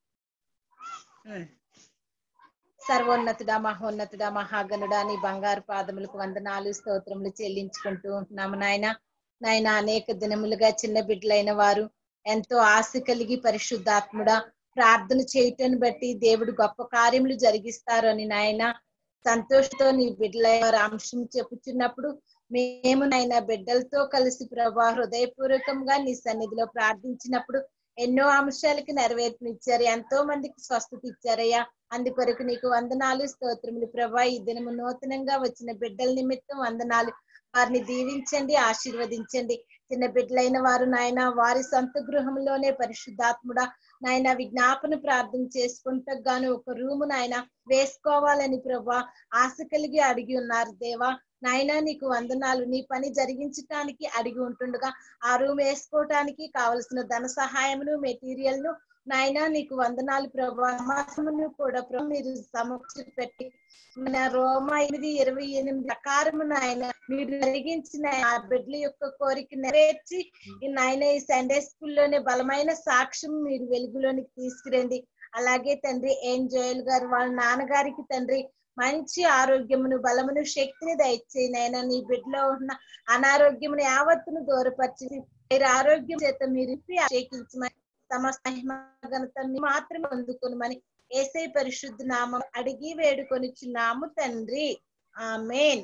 అమ్మా. సర్వోన్నతుడా మహోన్నతుడా మహాగణుడా నీ బంగారు పాదములకు వందనాలు స్తోత్రములు చెల్లించుకుంటూ ఉంటున్నాము నాయన. నాయన అనేక దినములుగా చిన్న బిడ్డలైన వారు ఎంతో ఆశ కలిగి పరిశుద్ధాత్ముడా ప్రార్థన చేయటాన్ని బట్టి దేవుడు గొప్ప కార్యములు జరిగిస్తారు అని నాయన సంతోషంతో నీ బిడ్డలైన వారు అంశం చెప్పుచున్నప్పుడు మేము నాయన బిడ్డలతో కలిసి ప్రభా హృదయపూర్వకంగా నీ సన్నిధిలో ప్రార్థించినప్పుడు ఎన్నో అంశాలకి నెరవేర్పునిచ్చారు. ఎంతో మందికి స్వస్థత ఇచ్చారయ్యా. అందుకొరకు నీకు వందనాలు స్తోత్రములు ప్రభా. ఈ దినము నూతనంగా వచ్చిన బిడ్డల నిమిత్తం వందనాలు. వారిని దీవించండి, ఆశీర్వదించండి. చిన్న బిడ్డలైన వారు నాయన వారి సొంత గృహంలోనే పరిశుద్ధాత్ముడా నాయన విజ్ఞాపన ప్రార్థన చేసుకుంటూ గాను ఒక రూము నాయన వేసుకోవాలని ప్రభా ఆశ కలిగి అడిగి ఉన్నారు దేవా. నాయన నీకు వందనాలు. నీ పని జరిగించటానికి అడిగి ఉంటుండగా ఆ రూమ్ వేసుకోవటానికి కావలసిన ధన సహాయమును మెటీరియల్ ను నాయన నీకు వందనాలు ప్రభావమును కూడా ప్రభు మీరు సమక్ష పెట్టి మన రోమ ఎనిమిది ఇరవై ఎనిమిది ప్రకారము నాయన మీరు జరిగించిన ఆ బిడ్డల యొక్క కోరిక నెరవేర్చి నాయన ఈ సండే స్కూల్లోనే బలమైన సాక్ష్యం మీరు వెలుగులోనికి తీసుకురండి. అలాగే తండ్రి ఏం జోయల్ గారు వాళ్ళ నాన్నగారికి తండ్రి మంచి ఆరోగ్యమును బలమును శక్తిని దయచేయి నాయన. నీ బిడ్డలో ఉన్న అనారోగ్యమును యావత్తును దూరపరిచి మీరు ఆరోగ్యం చేత మీరు అభిషేకించమని సమస్త ఘనత మాత్రమే అందుకుని యేసయ్య పరిశుద్ధ నామం అడిగి వేడుకొనిచున్నాము తండ్రి. ఆమేన్.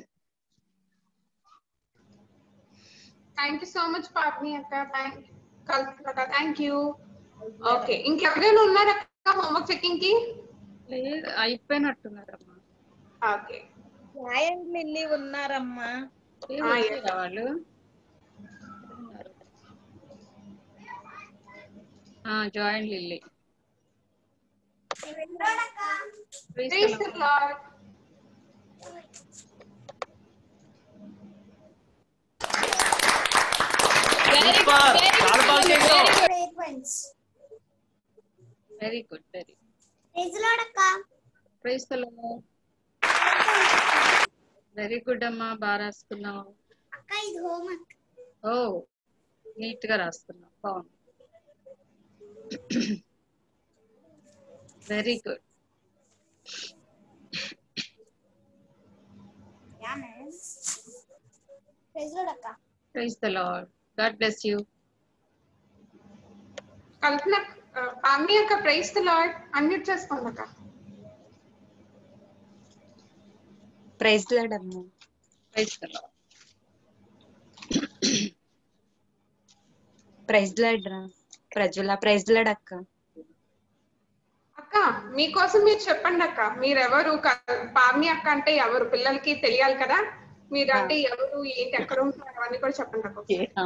థ్యాంక్ యూ సో మచ్ పాపని అక్క. Thank Kalpana thank you. Okay ఇంకెవరైనా ఉన్నారా హోంవర్క్ చెకింగ్ కి? లేదు అయిపోయినట్టున్నారమ్మా. ఓకే జాయన్ లిల్లీ ఉన్నారమ్మా వాళ్ళు. జాయిన్ Lilly. Very good very very good అమ్మా. బాగా రాసుకున్నావు. ఓ నీట్ గా రాసుకున్నావు. బాగుంది. Very good. Praise the Lord. God bless you. Kalpana Pavani అక్క ప్రైజ్ ది లార్డ్ అన్మ్యూట్ చేసుకోండి అక్క. ప్రైజ్ ది లార్డ్ అమ్మ. Praise the Lord. Praise the Lord రా ప్రజల. ప్రైజ్ ది లార్డ్ అక్క. అక్క మీకోసం మీరు చెప్పండి అక్క. మీరెవరు? పావని అక్క అంటే ఎవరు? పిల్లలకి తెలియాలి కదా. మీరు అంటే ఎవరు, ఏంటి, ఎక్కడ ఉంటారు అవన్నీ కూడా చెప్పండి అక్క.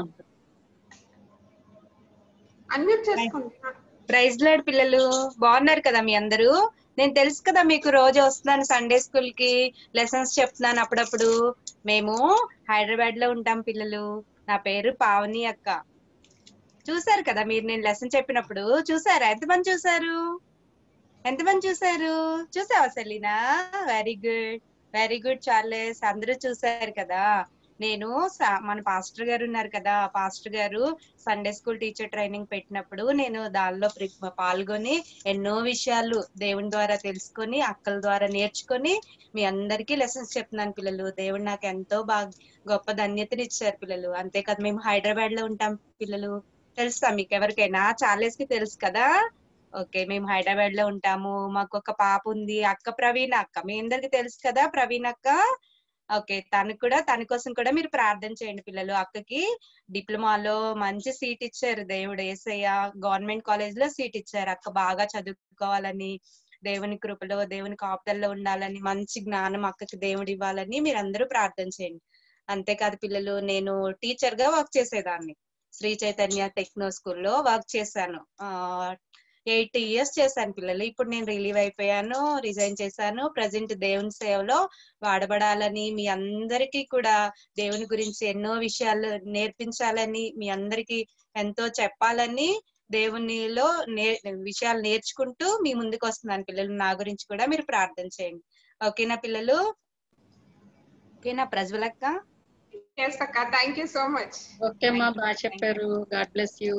అన్మ్యూట్ చేసుకోండి. ప్రైజ్ ది లార్డ్ పిల్లలు. బాగున్నారు కదా మీ అందరూ? నేను తెలుసు కదా మీకు రోజు వస్తున్నాను సండే స్కూల్ కి లెసన్స్ చెప్తున్నాను అప్పుడప్పుడు. మేము హైదరాబాద్ లో ఉంటాం పిల్లలు. నా పేరు పావని అక్క. చూసారు కదా మీరు నేను లెసన్ చెప్పినప్పుడు? చూసారా? ఎంతమంది చూసారు? ఎంతమంది చూసారు? చూసావా Selina? Very good very good Charles. అందరూ చూసారు కదా. నేను మన పాస్టర్ గారు ఉన్నారు కదా, పాస్టర్ గారు సండే స్కూల్ టీచర్ ట్రైనింగ్ పెట్టినప్పుడు నేను దానిలో పాల్గొని ఎన్నో విషయాలు దేవుని ద్వారా తెలుసుకొని అక్కల ద్వారా నేర్చుకొని మీ అందరికీ లెసన్స్ చెప్తున్నాను పిల్లలు. దేవుడు నాకు ఎంతో బాగా గొప్ప ధన్యతని ఇచ్చారు పిల్లలు. అంతేకాదు మేము హైదరాబాద్ లో ఉంటాం పిల్లలు. తెలుసా మీకు ఎవరికైనా? చార్లెస్ కి తెలుసు కదా. ఓకే మేము హైదరాబాద్ లో ఉంటాము. మాకు ఒక పాప ఉంది, అక్క ప్రవీణ అక్క. మీ అందరికి తెలుసు కదా ప్రవీణ అక్క. ఓకే తను కూడా తన కోసం కూడా మీరు ప్రార్థన చేయండి పిల్లలు. అక్కకి డిప్లొమాలో మంచి సీట్ ఇచ్చారు దేవుడు యేసయ్య. గవర్నమెంట్ కాలేజ్ లో సీట్ ఇచ్చారు. అక్క బాగా చదువుకోవాలని దేవుని కృపలో దేవుని కాపుదల్లో ఉండాలని, మంచి జ్ఞానం అక్కకి దేవుడు ఇవ్వాలని మీరు అందరూ ప్రార్థన చేయండి. అంతేకాదు పిల్లలు, నేను టీచర్ గా వర్క్ చేసేదాన్ని. శ్రీ చైతన్య టెక్నో స్కూల్లో వర్క్ చేశాను. ఆ ఎయిట్ ఇయర్స్ చేశాను పిల్లలు. ఇప్పుడు నేను రిలీవ్ అయిపోయాను, రిజైన్ చేశాను. ప్రజెంట్ దేవుని సేవలో వాడబడాలని, మీ అందరికీ కూడా దేవుని గురించి ఎన్నో విషయాలు నేర్పించాలని, మీ అందరికీ ఎంతో చెప్పాలని, దేవునిలో నే విషయాలు నేర్చుకుంటూ మీ ముందుకు వస్తున్నాను పిల్లలు. నా గురించి కూడా మీరు ప్రార్థన చేయండి. ఓకేనా పిల్లలు? ఓకేనా ప్రజ్వలక్క? yes అక్క, thank you so much. Okay అమ్మా, బాగా చెప్పారు. God bless you.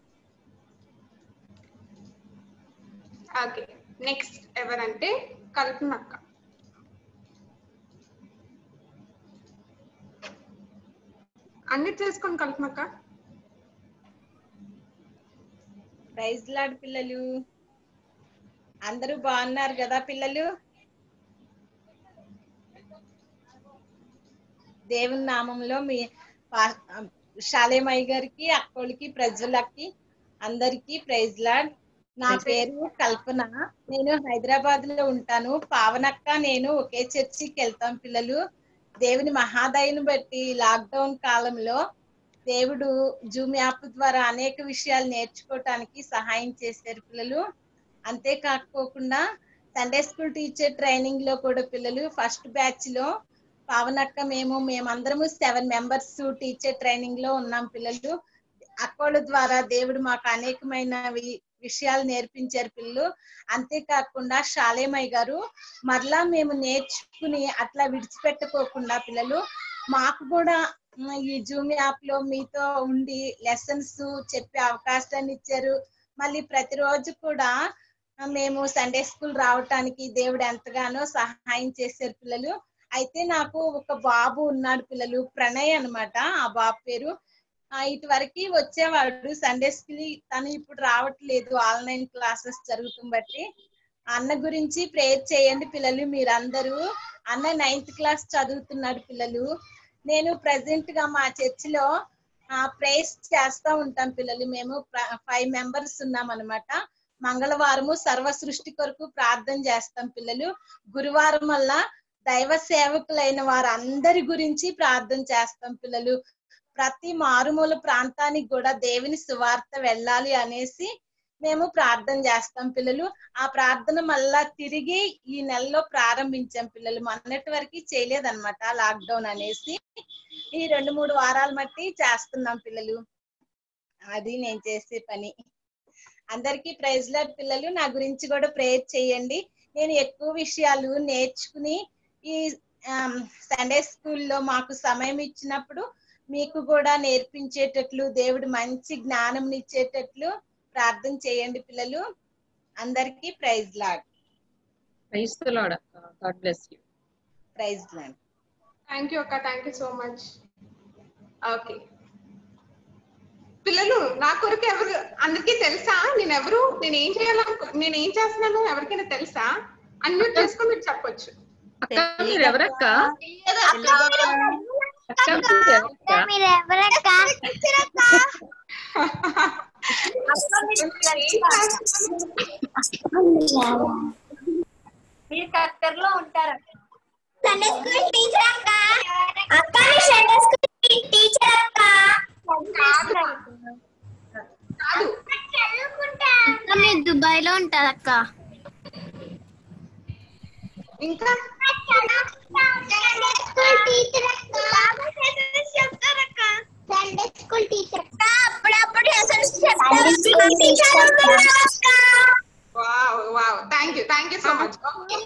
Okay, next ఎవరంటే కల్పన అక్క. అన్ని చేసుకొని కల్పన అక్క. ప్రైజ్ లాడ్ పిల్లలు, అందరూ బాగున్నారు కదా పిల్లలు? దేవుని నామంలో మీ శాలేమయ్య గారికి, అక్కోళ్ళకి, ప్రజలకి అందరికి ప్రైజ్ లాడ్. నా పేరు కల్పన. నేను హైదరాబాద్ లో ఉంటాను. పావనక్క నేను ఒకే చర్చికి వెళ్తాం పిల్లలు. దేవుని మహాదయను బట్టి లాక్డౌన్ కాలంలో దేవుడు జూమ్ యాప్ ద్వారా అనేక విషయాలు నేర్చుకోవటానికి సహాయం చేశారు పిల్లలు. అంతేకాకపోకుండా సండే స్కూల్ టీచర్ ట్రైనింగ్ లో కూడా పిల్లలు ఫస్ట్ బ్యాచ్ లో పావనక్క మేము మేమందరము సెవెన్ మెంబర్స్ టీచర్ ట్రైనింగ్ లో ఉన్నాం పిల్లలు. అక్కోళ్ళ ద్వారా దేవుడు మాకు అనేకమైన విషయాలు నేర్పించారు పిల్లలు. అంతేకాకుండా శాలేమయ్య గారు మరలా మేము నేర్చుకుని అట్లా విడిచిపెట్టుకోకుండా పిల్లలు మాకు కూడా ఈ జూమ్ యాప్ లో మీతో ఉండి లెసన్స్ చెప్పే అవకాశాన్ని ఇచ్చారు. మళ్ళీ ప్రతిరోజు కూడా మేము సండే స్కూల్ రావటానికి దేవుడు ఎంతగానో సహాయం చేశారు పిల్లలు. అయితే నాకు ఒక బాబు ఉన్నాడు పిల్లలు, ప్రణయ్ అన్నమాట ఆ బాబు పేరు. ఇటు వరకు వచ్చేవాడు సండే స్కూల్, తను ఇప్పుడు రావట్లేదు, ఆన్లైన్ క్లాసెస్ జరుగుతుంది బట్టి. అన్న గురించి ప్రేయర్ చేయండి పిల్లలు మీరందరూ. అన్న నైన్త్ క్లాస్ చదువుతున్నాడు పిల్లలు. నేను ప్రెసెంట్ గా మా చర్చిలో ప్రేయర్స్ చేస్తా ఉంటాం పిల్లలు. మేము ఫైవ్ మెంబర్స్ ఉన్నాం అనమాట. మంగళవారము సర్వ సృష్టి కొరకు ప్రార్థన చేస్తాం పిల్లలు. గురువారం వల్ల దైవ సేవకులైన వారందరి గురించి ప్రార్థన చేస్తాం పిల్లలు. ప్రతి మారుమూల ప్రాంతానికి కూడా దేవుని సువార్త వెళ్ళాలి అనేసి మేము ప్రార్థన చేస్తాం పిల్లలు. ఆ ప్రార్థన మళ్ళా తిరిగి ఈ నెలలో ప్రారంభించాం పిల్లలు. మొన్నటి వరకు చేయలేదన్నమాట లాక్డౌన్ అనేసి. ఈ రెండు మూడు వారాల మట్టి చేస్తున్నాం పిల్లలు. అది నేను చేసే పని. అందరికీ ప్రైజ్ లార్డ్ పిల్లలు. నా గురించి కూడా ప్రేయర్ చేయండి. నేను ఎక్కువ విషయాలు నేర్చుకుని ఈ సండే స్కూల్లో మాకు సమయం ఇచ్చినప్పుడు మీకు కూడా నేర్పించేటట్లు దేవుడు మంచి జ్ఞానం ఇచ్చేటట్లు ప్రార్థన చేయండి పిల్లలు. అందరికీ praise Lord. Praise the Lord అక్క. God bless you. Praise Lord. Thank you అక్క, thank you so much. Okay పిల్లలు, నా కొరకు ఎవరు అందరికీ తెలుసా? నేను ఎవరు, నేను ఏం చేయాలనుకో నేను ఏం చేస్తున్నాను ఎవరికైనా తెలుసా? అన్మ్యూట్ చేసుకొని మీరు చెప్పొచ్చు. అక్క మీరు ఎవరక్క? మీరు ఖత్తర్లో ఉంటారు. సండే స్కూల్ టీచర్ అక్క. అక్క మీ సండే స్కూల్ టీచర్ అక్క. అక్క మీరు దుబాయ్ లో ఉంటారు అక్క. ఇంకా సండే స్కూల్ టీచర్ అక్క. చెప్తారు అక్క. సండే స్కూల్ టీచర్ అక్క. అప్పుడప్పుడు wow wow, thank you thank you so much.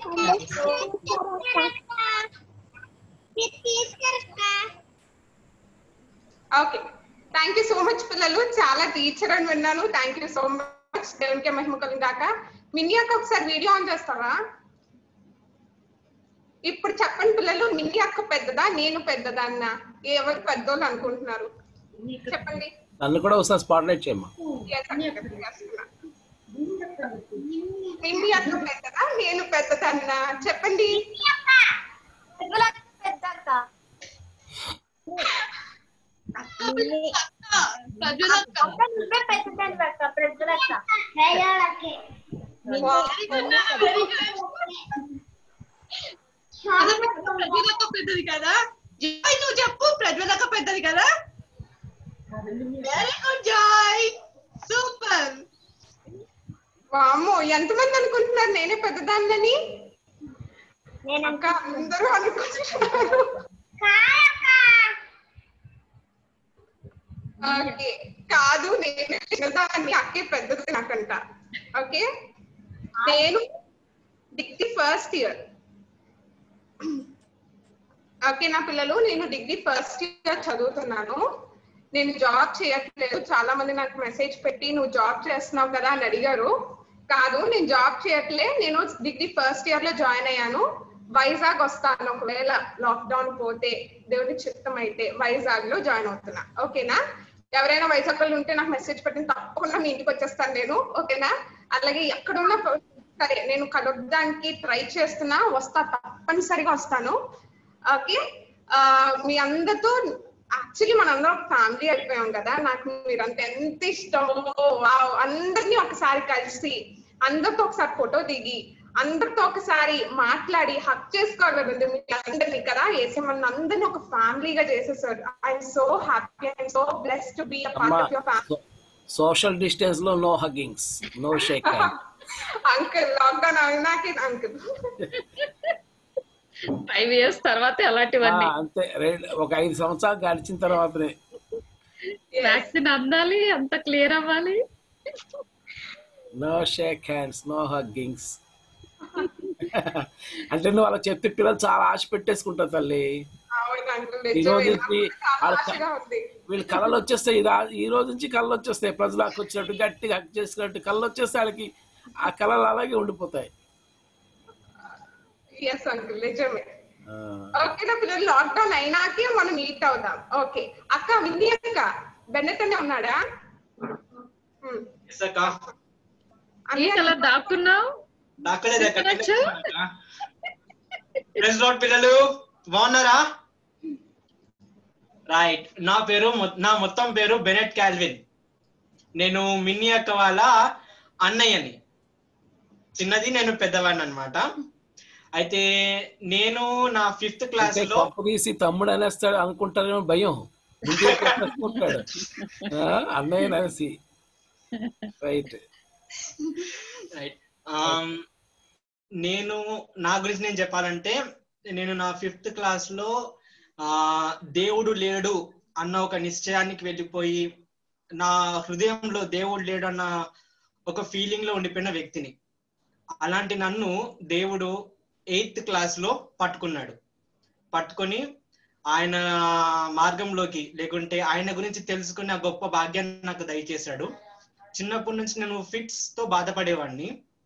Okay thank you so much పిల్లలు. చాలా టీచర్ అని విన్నాను. Thank you so much. దేవునికి మహిమ కలుగుగాక. మిన్యాక ఒకసారి వీడియో ఆన్ చేస్తావా? ఇప్పుడు చెప్పండి పిల్లలు, మిన్ని అక్క పెద్దదా నేను పెద్దదా అన్న ఎవరు పెద్దోళ్ళు అనుకుంటున్నారు చెప్పండి. నన్ను కూడా ఒకసారి స్పాట్ లైట్ చేయమ్మా. మిన్ని అక్క పెద్దదా నేను పెద్దదా అన్న చెప్పండి. మీ ప్రజ్వలక పెద్దది కదా. జాయ్ నువ్వు చెప్పు, ప్రజ్వలక పెద్దది కదా. Very good Joy, super. వామ్మో ఎంతమంది అనుకుంటున్నారు నేనే పెద్దదాన్నని? అక్క అందరూ అనుకుంటున్నారు. ఓకే కాదు, నేను చిన్నదాన్ని, అక్కే పెద్దది నాకంట. ఓకే నేను డిగ్రీ ఫస్ట్ ఇయర్. ఓకే నా పిల్లలు, నేను డిగ్రీ ఫస్ట్ ఇయర్ చదువుతున్నాను. నేను జాబ్ చేయట్లేదు. చాలా మంది నాకు మెసేజ్ పెట్టి నువ్వు జాబ్ చేస్తున్నావు కదా అని అడిగారు. కాదు, నేను జాబ్ చేయట్లే. నేను డిగ్రీ ఫస్ట్ ఇయర్ లో జాయిన్ అయ్యాను. వైజాగ్ వస్తాను, ఒకవేళ లాక్డౌన్ పోతే దేవుని చిత్తం అయితే వైజాగ్ లో జాయిన్ అవుతున్నా. ఓకేనా? ఎవరైనా వైజాగ్ లో ఉంటే నాకు మెసేజ్ పెట్టిన తప్పకుండా మీ ఇంటికి వచ్చేస్తాను నేను. ఓకేనా? అలాగే ఎక్కడున్నా సరే నేను కలవడానికి ట్రై చేస్తున్నా, వస్తా, తప్పనిసరిగా వస్తాను. ఓకే మీ అందరితో యాక్చువల్లీ మనందరం ఒక ఫ్యామిలీ అయిపోయాం కదా. నాకు మీరంతా ఎంత ఇష్టమో, అందరినీ ఒకసారి కలిసి అందరితో ఒకసారి ఫోటో దిగి అందరితో ఒకసారి మాట్లాడి హక్ చేసుకోగలదు మీ అందరినీ కదా. ఏసే మన అందరినీ ఒక ఫ్యామిలీగా చేసేసారు. I'm so happy, I'm so blessed to be a part of your family. Social distance లో no huggings, no shake hand. Uncle lockdown అయినాకే అంకుల్ ఫైవ్ ఇయర్స్ తర్వాత అలాంటివన్నీ అంతే. ఒక ఐదు సంవత్సరాలు గడిచిన తర్వాతనే వ్యాక్సిన్ అందాలి, అంత క్లియర్ అవ్వాలి. No shake hands, no huggings. అంటే నువ్వు అలా చెప్తే పిల్లలు చాలా ఆశ పెట్టేసుకుంటారు తల్లి. ఈ రోజు నుంచి వీళ్ళు కళలు వచ్చేస్తాయి. ఈ రోజు నుంచి కళలు వచ్చేస్తాయి. ప్రజలకు వచ్చినట్టు గట్టిగా హక్ చేసుకున్నట్టు కళ్ళు వచ్చేస్తే వాళ్ళకి ఆ కళలు అలాగే ఉండిపోతాయి. ఎస్ అంకుల్ నిజమే. ఓకే నా పిల్లలు లాక్డౌన్ అయినాకే మనం మీట్ అవుదాం. ఓకే అక్క వింది అక్క బెన్నెట్ అనే ఉన్నాడా? దాక్కున్నావు పిల్లలు బాగున్నారా? రైట్. నా పేరు నా మొత్తం పేరు బెనెట్ కాల్విన్. నేను మిన్ని అక్క వాళ్ళ అన్నయ్యని. చిన్నది నేను పెద్దవాడిని అన్నమాట. అయితే నేను నా ఫిఫ్త్ క్లాస్ లో తీసి తమ్ముడు అనేస్తాడు అనుకుంటారేమో భయం. అన్నయ్య అనేసి. Right right. నేను నా గురించి నేను చెప్పాలంటే, నేను నా ఫిఫ్త్ క్లాస్ లో ఆ దేవుడు లేడు అన్న ఒక నిశ్చయానికి వెళ్ళిపోయి, నా హృదయంలో దేవుడు లేడు అన్న ఒక ఫీలింగ్ లో ఉండిపోయిన వ్యక్తిని. అలాంటి నన్ను దేవుడు ఎయిత్ క్లాస్ లో పట్టుకున్నాడు. పట్టుకొని ఆయన మార్గంలోకి, లేకుంటే ఆయన గురించి తెలుసుకునే గొప్ప భాగ్యాన్ని నాకు దయచేశాడు. చిన్నప్పటి నుంచి నేను ఫిట్స్ తో బాధపడేవాడిని.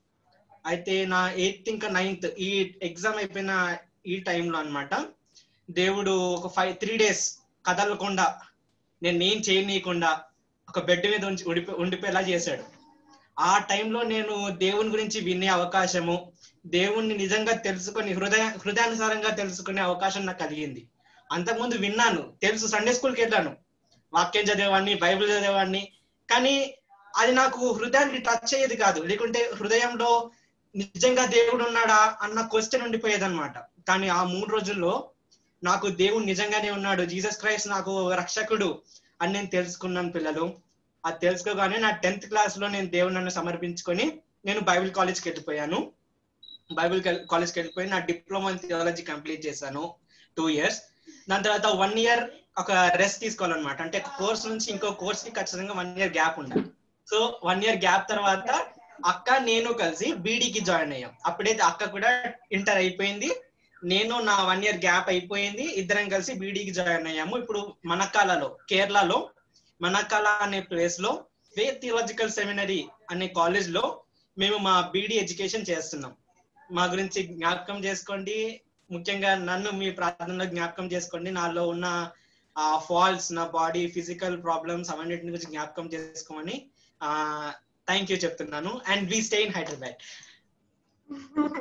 అయితే నా ఎయిత్ ఇంకా నైన్త్ ఈ ఎగ్జామ్ అయిపోయిన ఈ టైంలో అన్నమాట, దేవుడు ఒక ఫైవ్ త్రీ డేస్ కదలకుండా, నేను నేను చేయనీయకుండా ఒక బెడ్ మీద ఉంచి ఉండిపో ఉండిపోయేలా చేశాడు. ఆ టైంలో నేను దేవుని గురించి వినే అవకాశము, దేవుణ్ణి నిజంగా తెలుసుకొని హృదయ హృదయానుసారంగా తెలుసుకునే అవకాశం నాకు కలిగింది. అంతకుముందు విన్నాను, తెలుసు, సండే స్కూల్కి వెళ్ళాను, వాక్యం చదివేవాడిని, బైబిల్ చదివేవాడిని, కానీ అది నాకు హృదయానికి టచ్ అయ్యేది కాదు. లేకుంటే హృదయంలో నిజంగా దేవుడు ఉన్నాడా అన్న క్వశ్చన్ ఉండిపోయేది అనమాట. కానీ ఆ మూడు రోజుల్లో నాకు దేవుడు నిజంగానే ఉన్నాడు, జీసస్ క్రైస్ట్ నాకు రక్షకుడు అని నేను తెలుసుకున్నాను పిల్లలు. అది తెలుసుకోగానే నా టెన్త్ క్లాస్ లో నేను దేవుడు నన్ను సమర్పించుకొని నేను బైబిల్ కాలేజ్కి వెళ్ళిపోయాను. బైబిల్ కాలేజ్కి వెళ్ళిపోయి నా డిప్లొమా ఇన్ థియాలజీ కంప్లీట్ చేశాను టూ ఇయర్స్. దాని తర్వాత వన్ ఇయర్ ఒక రెస్ట్ తీసుకోవాలన్నమాట. అంటే కోర్స్ నుంచి ఇంకో కోర్స్ కి ఖచ్చితంగా వన్ ఇయర్ గ్యాప్ ఉండాలి. సో వన్ ఇయర్ గ్యాప్ తర్వాత అక్క నేను కలిసి బీడీకి జాయిన్ అయ్యాం. అప్పుడైతే అక్క కూడా ఇంటర్ అయిపోయింది, నేను నా వన్ ఇయర్ గ్యాప్ అయిపోయింది, ఇద్దరం కలిసి బీడీకి జాయిన్ అయ్యాము. ఇప్పుడు మనకాలలో, కేరళలో మనకాల అనే ప్లేస్ లో ఫెయిత్ థియాలజికల్ సెమినరీ అనే కాలేజ్ లో మేము మా బీడీ ఎడ్యుకేషన్ చేస్తున్నాం. మా గురించి జ్ఞాపకం చేసుకోండి, ముఖ్యంగా నన్ను మీ ప్రార్థనలో జ్ఞాపకం చేసుకోండి. నాలో ఉన్న ఆ ఫాల్ట్స్, నా బాడీ ఫిజికల్ ప్రాబ్లమ్స్ అవన్నిటి గురించి జ్ఞాపకం చేసుకోమని ఆ థ్యాంక్ యూ చెప్తున్నాను. And we stay in Hyderabad.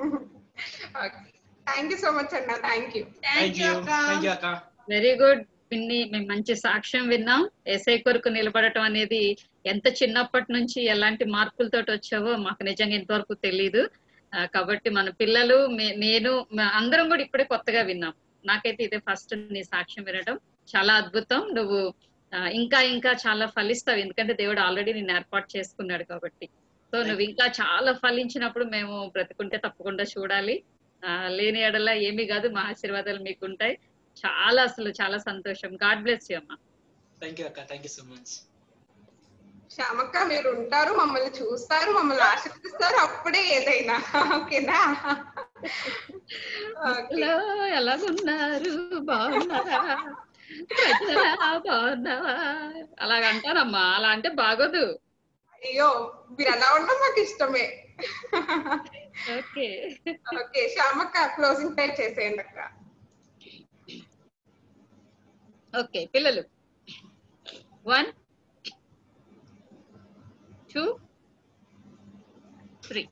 Thank you so much అన్న. Thank you thank you thank you అక్క. Very good. విన్ని మేము మంచి సాక్ష్యం విన్నాం. ఏసై కొరకు నిలబడటం అనేది ఎంత చిన్నప్పటి నుంచి ఎలాంటి మార్పులతో వచ్చావో మాకు నిజంగా ఇంతవరకు తెలియదు. కాబట్టి మన పిల్లలు నేను అందరం కూడా ఇప్పుడే కొత్తగా విన్నాం. నాకైతే ఇదే ఫస్ట్ నీ సాక్ష్యం వినడం చాలా అద్భుతం. నువ్వు ఇంకా ఇంకా చాలా ఫలిస్తావు, ఎందుకంటే దేవుడు ఆల్రెడీ నిన్ను ఏర్పాటు చేసుకున్నాడు కాబట్టి. సో నువ్వు ఇంకా చాలా ఫలించినప్పుడు మేము బ్రతుకుంటే తప్పకుండా చూడాలి. ఆ లేని ఎడల ఏమీ కాదు, మా ఆశీర్వాదాలు మీకు ఉంటాయి. చాలా అసలు చాలా సంతోషం. గాడ్ బ్లెస్ యూ అమ్మా. థాంక్యూ అక్క, థాంక్యూ సో మచ్. శ్యామక్క మీరు ఉంటారు, మమ్మల్ని చూస్తారు, మమ్మల్ని ఆశీర్వదిస్తారు, అప్పుడే ఏదైనా. ఓకేనా? ఎలాగున్నారు, బాగున్నారా, బాగున్నావా అలాగంటారమ్మా. అలా అంటే బాగోదు. అయ్యో మీరు ఎలా ఉన్నా మాకు ఇష్టమే. ఓకే ఓకే శ్యామక్క క్లోజింగ్ టైం చేసేయండి అక్క. ఓకే పిల్లలు, వన్ టూ త్రీ.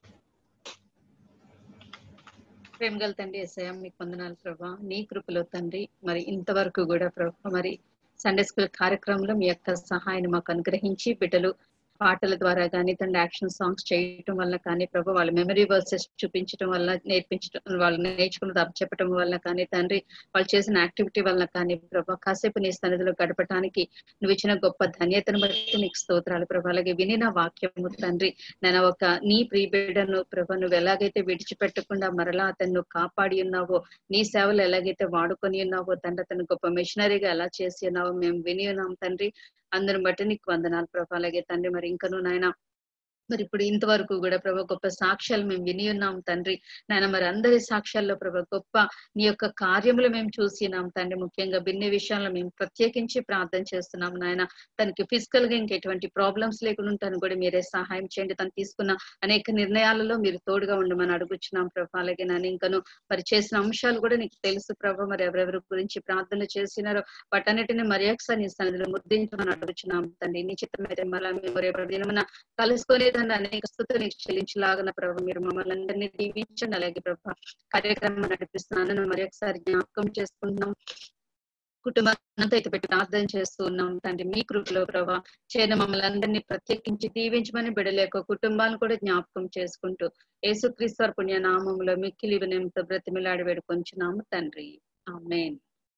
ప్రేమ గల తండ్రి యేసయ్య మీకు వందనాలు ప్రభా. నీ కృపలో తండ్రి మరి ఇంతవరకు కూడా ప్రభా మరి సండే స్కూల్ కార్యక్రమంలో మీ యొక్క సహాయాన్ని మాకు అనుగ్రహించి బిడ్డలు పాటల ద్వారా కానీ తండ్రి యాక్షన్ సాంగ్స్ చేయటం వల్ల కానీ ప్రభు వాళ్ళ మెమరీ వర్సెస్ చూపించడం వల్ల నేర్పించడం వాళ్ళు నేర్చుకున్నది అప్ చెప్పడం వల్ల కానీ తండ్రి వాళ్ళు చేసిన యాక్టివిటీ వల్ల కానీ ప్రభా కాసేపు నీ సన్నిధిలో గడపడానికి నువ్వు ఇచ్చిన గొప్ప ధన్యతను బట్టి నీకు స్తోత్రాలు ప్రభా. అలాగే వినిన వాక్యము తండ్రి నేను ఒక నీ ప్రియబిడ్డను ప్రభా నువ్వు ఎలాగైతే విడిచిపెట్టకుండా మరలా అతను కాపాడి ఉన్నావో, నీ సేవలు ఎలాగైతే వాడుకొని ఉన్నావో తండ్రి అతను గొప్ప మిషనరీగా ఎలా చేసి ఉన్నావో మేము విని ఉన్నాం తండ్రి. అందరిని బట్టి నీకు వందనాలు ప్రభా. అలాగే తండ్రి మరి ఇంకను నాయన మరి ఇప్పుడు ఇంతవరకు కూడా ప్రభా గొప్ప సాక్ష్యాలు మేము విని ఉన్నాం తండ్రి. నాయన మరి అందరి సాక్ష్యాల్లో ప్రభా గొప్ప నీ యొక్క కార్యములు మేము చూసినాం తండ్రి. ముఖ్యంగా బిన్ని విషయాల్లో మేము ప్రత్యేకించి ప్రార్థన చేస్తున్నాం నాయన. తనకి ఫిజికల్ గా ఇంకా ఎటువంటి ప్రాబ్లమ్స్ లేకుండా ఉంటాను కూడా మీరే సహాయం చేయండి. తను తీసుకున్న అనేక నిర్ణయాలలో మీరు తోడుగా ఉండమని అడుగుచున్నాం ప్రభా. అలాగే నాన్న ఇంకను మరి చేసిన అంశాలు కూడా నీకు తెలుసు ప్రభా. మరి ఎవరెవరి గురించి ప్రార్థన చేసినారో వాటన్నిటిని మరి ఒకసారి నీ సన్నిధిలో ముద్రించమని అడుగుచున్నాం తండ్రి. నీ చిత్తమైతే మళ్ళీ మేము రేపటి దినమున కలుసుకునే అనేక స్థుతులు చెల్లించలాగన ప్రభు మీరు మమ్మల్ని అందరినీ దీవించండి. అలాగే ప్రభా కార్యక్రమం నడిపిస్తున్నాను మరి ఒకసారి జ్ఞాపకం చేసుకుంటున్నాం. కుటుంబాన్ని అయితే పెట్టి ప్రార్థన చేస్తూ ఉన్నాం తండ్రి. మీ కృపలో ప్రభా చేయన మమ్మల్ని అందరినీ ప్రత్యేకించి దీవించమని బిడలేక కుటుంబాన్ని కూడా జ్ఞాపకం చేసుకుంటూ యేసుక్రీస్తు పుణ్య నామంలో మిక్కిలి వినయంతో బ్రతిమిలాడి వేడుకొంచున్నాము తండ్రి. ఆమేన్.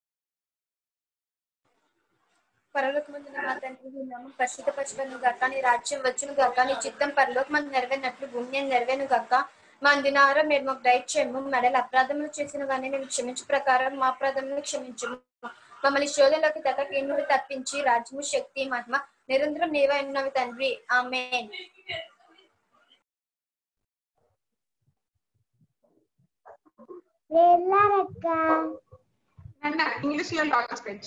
పరలోకమందున మా తండ్రి నీ నామం పరిశుద్ధపరచబడును గాక. నీ రాజ్యం వచ్చును గాక. నీ చిత్తం పరలోకమందు నెరవేరినట్లు భూమి మీద నెరవేరును గాక. మా అందినాహారం మీరు మాకు దయచేయము. మెడల అపరాధములు చేసిన వారిని మేము క్షమించు ప్రకారం మా అపరాధములు క్షమించము. మమ్మల్ని శోధనలోకి తగ్గ కీనుడు తప్పించి రాజ్యము శక్తి మహిమ నిరంతరం నీవే ఉన్నవి తండ్రి. ఆమేన్. ఇంగ్లీష్ లో talk speech.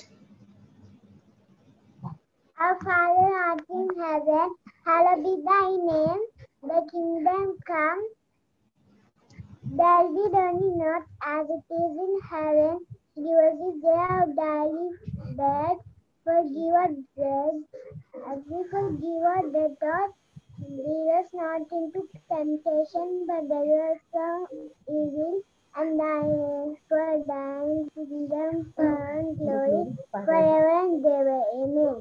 Our Father art in heaven, hallowed be thy name. Thy kingdom come, thy will be done on earth as it is in heaven. Give us this day our daily bread. Forgive our debts as we forgive our debtors. Lead us not into temptation, but deliver us from evil. And thine is for thine kingdom, power, and glory, forever and ever. Amen.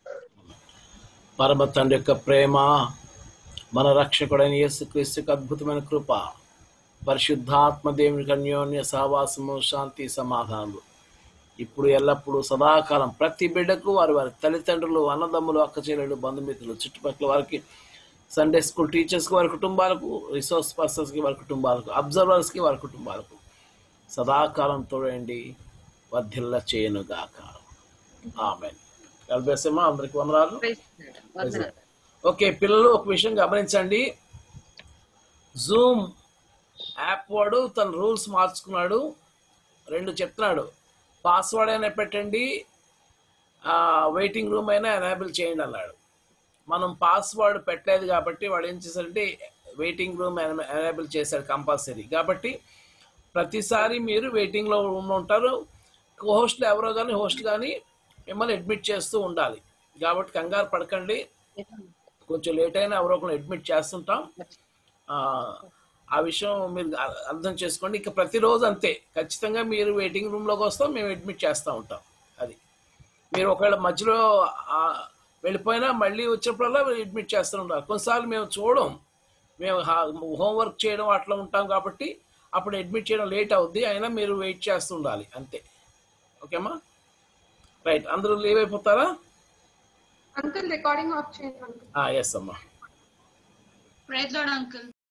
పరమ తండ్రి యొక్క ప్రేమ, మన రక్షకుడైన యేసుక్రీస్తుకు అద్భుతమైన కృప, పరిశుద్ధాత్మ దేవునికి అన్యోన్య సహవాసము, శాంతి, సమాధానము ఇప్పుడు ఎల్లప్పుడూ సదాకాలం ప్రతి బిడ్డకు వారి వారి తల్లిదండ్రులు, అన్నదమ్ములు, అక్క చెల్లెలు, బంధుమిత్రులు, చుట్టుపక్కల వారికి, సండే స్కూల్ టీచర్స్కి వారి కుటుంబాలకు, రిసోర్స్ పర్సన్స్కి వారి కుటుంబాలకు, అబ్జర్వర్స్కి వారి కుటుంబాలకు సదాకాలం తోడండి వర్ధిల్ల చేయనుగాక. ఆమేన్. కలిపేసేమా అందరికి వందనాలు. ఓకే పిల్లలు, ఒక విషయం గమనించండి. జూమ్ యాప్ వాడు తన రూల్స్ మార్చుకున్నాడు. రెండు చెప్తున్నాడు, పాస్వర్డ్ అయినా పెట్టండి, వెయిటింగ్ రూమ్ అయినా ఎనేబుల్ చేయండి అన్నాడు. మనం పాస్వర్డ్ పెట్టలేదు కాబట్టి వాడు ఏం చేశారంటే వెయిటింగ్ రూమ్ ఎనేబుల్ చేశాడు కంపల్సరీ. కాబట్టి ప్రతిసారి మీరు వెయిటింగ్లో ఉంటారు. హోస్ట్లు ఎవరో కానీ హోస్ట్ కానీ మిమ్మల్ని అడ్మిట్ చేస్తూ ఉండాలి. కాబట్టి కంగారు పడకండి, కొంచెం లేట్ అయినా ఎవరో ఒకరు అడ్మిట్ చేస్తుంటాం. ఆ విషయం మీరు అర్థం చేసుకోండి. ఇక ప్రతిరోజు అంతే, ఖచ్చితంగా మీరు వెయిటింగ్ రూమ్లోకి వస్తాం, మేము అడ్మిట్ చేస్తూ ఉంటాం. అది మీరు ఒకవేళ మధ్యలో వెళ్ళిపోయినా మళ్ళీ వచ్చినప్పుడల్లా అడ్మిట్ చేస్తూ ఉండాలి. కొన్నిసార్లు మేము చూడం, మేము హోంవర్క్ చేయడం అట్లా ఉంటాం కాబట్టి అప్పుడు అడ్మిట్ చేయడం లేట్ అవుద్ది, అయినా మీరు వెయిట్ చేస్తూ ఉండాలి అంతే. ఓకేమ్మా, రైట్. అందరూ లీవ్ అయిపోతారా? అంకుల్ రికార్డింగ్ ఆఫ్ చేయండి. ఎస్ అమ్మా. Praise Lord uncle.